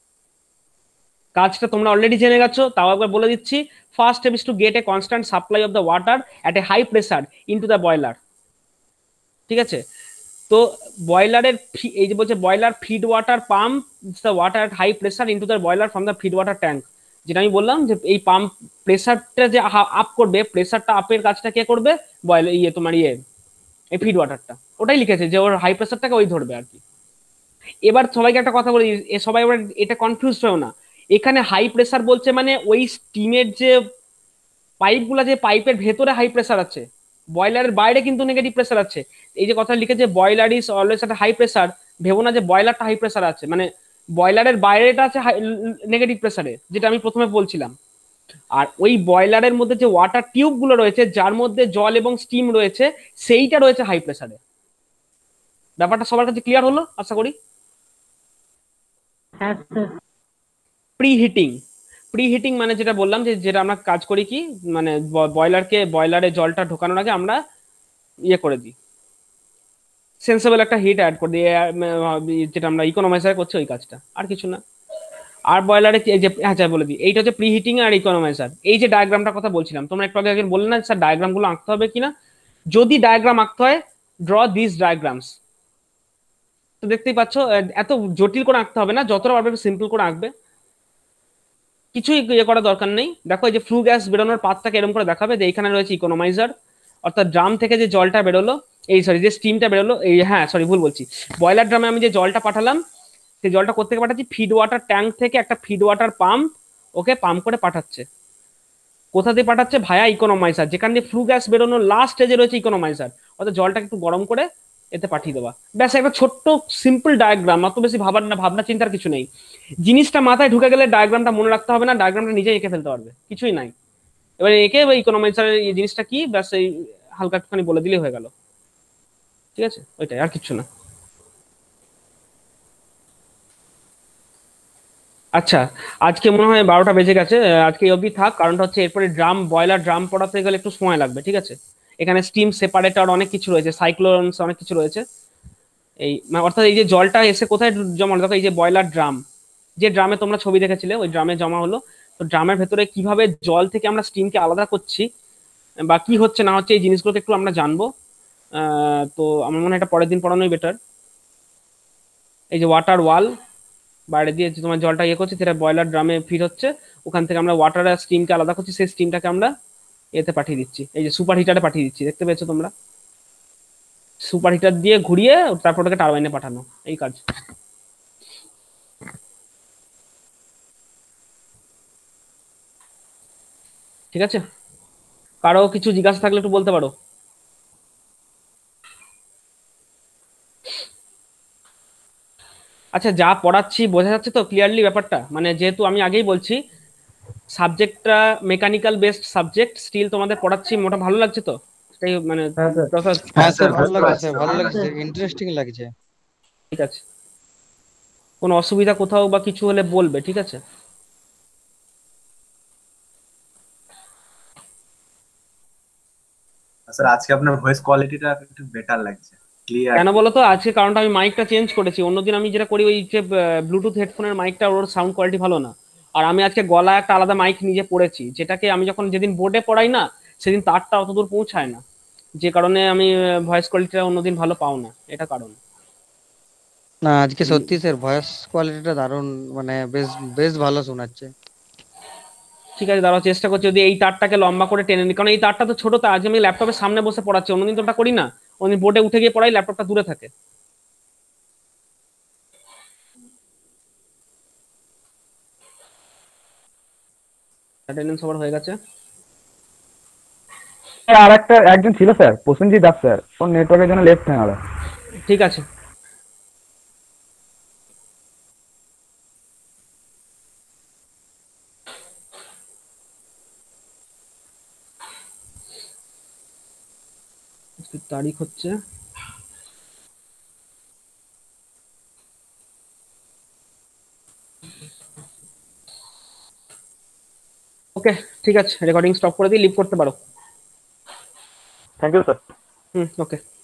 কাজটা তোমরা অলরেডি জেনে গেছো, তাও একবার বলে দিচ্ছি। First step is to get a constant supply of the water at a high pressure into the boiler, ঠিক আছে? তো বয়লারের এই যে বলছে boiler feed water pump the water at high pressure into the boiler from the feed water tank. যেটা আমি বললাম যে এই পাম্প প্রেসারটা যে আপ করবে, প্রেসারটা আপের কাজটা কে করবে? বয়লার, ইয়ে তোমার ইয়ে এই ফিড ওয়াটারটা, ওটাই লিখেছে যে ওর হাই প্রেসারটাকে ওই ধরবে আর কি। এবার সবাইকে একটা কথা বলি, সবাই এবার এটা কনফিউজ হয় না। এখানে হাই প্রেসার বলছে মানে ওই স্টিমের যে পাইপগুলো, যে পাইপের ভেতরে হাই প্রেসার আছে, বয়লারের বাইরে কিন্তু নেগেটিভ প্রেসার আছে। এই যে কথা লিখেছে বয়লার ইজ অলওয়েজ একটা হাই প্রেসার, ভেবো না যে বয়লারটা হাই প্রেসার আছে, মানে বয়লারের বাইরেটা আছে নেগেটিভ প্রেসারে, যেটা আমি প্রথমে বলছিলাম। আর ওই বয়লারের মধ্যে যে ওয়াটার টিউব গুলো রয়েছে, যার মধ্যে জল এবং স্টিম রয়েছে, সেইটা রয়েছে হাই প্রেসারে। ব্যাপারটা সবার কাছে ক্লিয়ার হলো আশা করি? প্রি হিটিং, প্রি হিটিং মানে যেটা বললাম যে যেটা আমরা কাজ করি কি, মানে বয়লারকে বয়লারে জলটা ঢোকানোর আগে আমরা ইয়ে করে দিই, সেন্সেবল একটা হিট অ্যাড করে দিই, যেটা আমরা ইকোনমাইজার করছি ওই কাজটা, আর কিছু না। আর বয়লারে যে হ্যাঁ বলে দিই, এইটা হচ্ছে প্রি হিটিং আর ইকোনমাইজার। এই যে ডায়াগ্রামটার কথা বলছিলাম, তোমরা একটু আগে বললে না স্যার ডায়াগ্রাম গুলো আঁকতে হবে কিনা? যদি ডায়াগ্রাম আঁকতে হয়, ড্র দিস ডায়াগ্রামস। তো দেখতেই পাচ্ছ এত জটিল করে আঁকতে হবে না, যতটা পারবে সিম্পল করে আঁকবে, কিছুই ইয়ে করার দরকার নেই। দেখো এই যে ফ্লু গ্যাস বেরোনোর পাথটাকে এরকম করে দেখাবে যে এইখানে রয়েছে ইকোনমাইজার, অর্থাৎ ড্রাম থেকে যে জলটা বেরোলো, এই সরি যে স্টিমটা বেরোলো, এই হ্যাঁ সরি ভুল বলছি, বয়লার ড্রামে আমি যে জলটা পাঠালাম, সেই জলটা কোথেকে পাঠাচ্ছি? ফিড ওয়াটার ট্যাঙ্ক থেকে একটা ফিড ওয়াটার পাম্প ওকে পাম্প করে পাঠাচ্ছে। কোথা দিয়ে পাঠাচ্ছে? ভায়া ইকোনমাইজার, যেখান দিয়ে ফ্লু গ্যাস বেরোনোর লাস্ট স্টেজে রয়েছে ইকোনমাইজার, অর্থাৎ জলটাকে একটু গরম করে এতে পাঠিয়ে দেওয়া। ব্যাস একটা ছোট্ট সিম্পল ডায়াগ্রাম, অত বেশি ভাবার না, ভাবনা চিন্তার কিছু নেই। জিনিসটা মাথায় ঢুকে গেলে ডায়াগ্রামটা মনে রাখতে হবে না, ডায়াগ্রামটা নিজেই এঁকে ফেলতে পারবে, কিছুই নাই। এবার এঁকে ইকোনমাইজারের এই জিনিসটা কি, ব্যাস এই হালকা একটুখানি বলে দিলেই হয়ে গেল, ঠিক আছে? ওইটাই, আর কিছু না। আচ্ছা, আজকে মনে হয় বারোটা বেজে গেছে, আজকে এই অবধি থাক। কারণটা হচ্ছে এরপরে ড্রাম বয়লার ড্রাম পড়াতে গেলে একটু সময় লাগবে, ঠিক আছে? এখানে স্টিম সেপারেটর অনেক কিছু রয়েছে, সাইক্লোনস অনেক কিছু রয়েছে। এই অর্থাৎ এই যে জলটা এসে কোথায় জমা, দেখো এই যে বয়লার ড্রাম, যে ড্রামে তোমরা ছবি দেখেছিলে ওই ড্রামে জমা হলো। তো ড্রামের ভেতরে কিভাবে জল থেকে আমরা স্টিমকে আলাদা করছি বা কি হচ্ছে না হচ্ছে এই জিনিসগুলোকে একটু আমরা জানবো। আহ, তো আমার মনে হয় এটা পরের দিন পড়ানোই বেটার। এই যে ওয়াটার ওয়াল বাইরে দিয়ে যে তোমার জলটা ইয়ে করছে সেটা বয়লার ড্রামে ফিট হচ্ছে, ওখান থেকে আমরা ওয়াটার আর স্টিমকে আলাদা করছি, সেই স্টিমটাকে আমরা এতে পাঠিয়ে দিচ্ছি, এই যে সুপার হিটারে পাঠিয়ে দিচ্ছি, দেখতে পেয়েছো তোমরা? সুপার হিটার দিয়ে ঘুরিয়ে তারপর ওটাকে টারবাইনে পাঠানো, এই কাজ। ঠিক আছে, কারো কিছু জিজ্ঞাসা থাকলে একটু বলতে পারো। আচ্ছা, যা পড়াচ্ছি বোঝা যাচ্ছে তো ক্লিয়ারলি ব্যাপারটা? মানে যেহেতু আমি আগেই বলছি সাবজেক্টটা মেকানিক্যাল বেসড সাবজেক্ট, স্টিল তোমাদের পড়াচ্ছি, মোটা ভালো লাগছে তো? সেটাই মানে হ্যাঁ স্যার। যথা- হ্যাঁ স্যার, ভালো বুঝতে লাগছে, পারছি, ভালো ভালো লাগছে, ইন্টারেস্টিং লাগছে। ঠিক আছে, কোনো অসুবিধা কোথাও বা কিছু হলে বলবে, ঠিক আছে? স্যার আজকে আপনার ভয়েস কোয়ালিটিটা একটু বেটার লাগছে, ক্লিয়ার। কেন বলো তো? আজকে কারণটা আমি মাইকটা চেঞ্জ করেছি। অন্যদিন আমি যেটা করি ওই যে ব্লুটুথ হেডফোনের মাইকটা, ওর সাউন্ড কোয়ালিটি ভালো না। আর আমি আজকে গলা একটা আলাদা মাইক নিজে পড়েছি, যেটাকে আমি যখন যেদিন বোর্ডে পড়াই না সেদিন তারটা অতদূর পৌঁছায় না, যে কারণে আমি ভয়েস কোয়ালিটিটা অন্যদিন ভালো পাও না, এটা কারণ। না আজকে সত্যি স্যার ভয়েস কোয়ালিটিটা দারুণ, মানে বেশ বেশ ভালো শোনাচ্ছে। ঠিক আছে, দাঁড়াও চেষ্টা করছি যদি এই তারটাকে লম্বা করে টেনে নিই, কারণ এই তারটা তো ছোট, তার আজ আমি ল্যাপটপের সামনে বসে পড়াচ্ছি, অন্যদিন তো ওটা করি না, অন্যদিন বোর্ডে উঠে গিয়ে পড়াই, ল্যাপটপটা দূরে থাকে। অ্যাটেন্ডেন্স সবার হয়ে গেছে? আর একটা একজন ছিল স্যার, প্রসেনজিৎ দাস স্যার, ওর নেটওয়ার্কের জন্য লেফট হয়ে গেল। ঠিক আছে, আজকের তারিখ হচ্ছে ওকে। ঠিক আছে, রেকর্ডিং স্টপ করে দিয়ে লিভ করতে পারো। Thank you sir. Hmm, okay.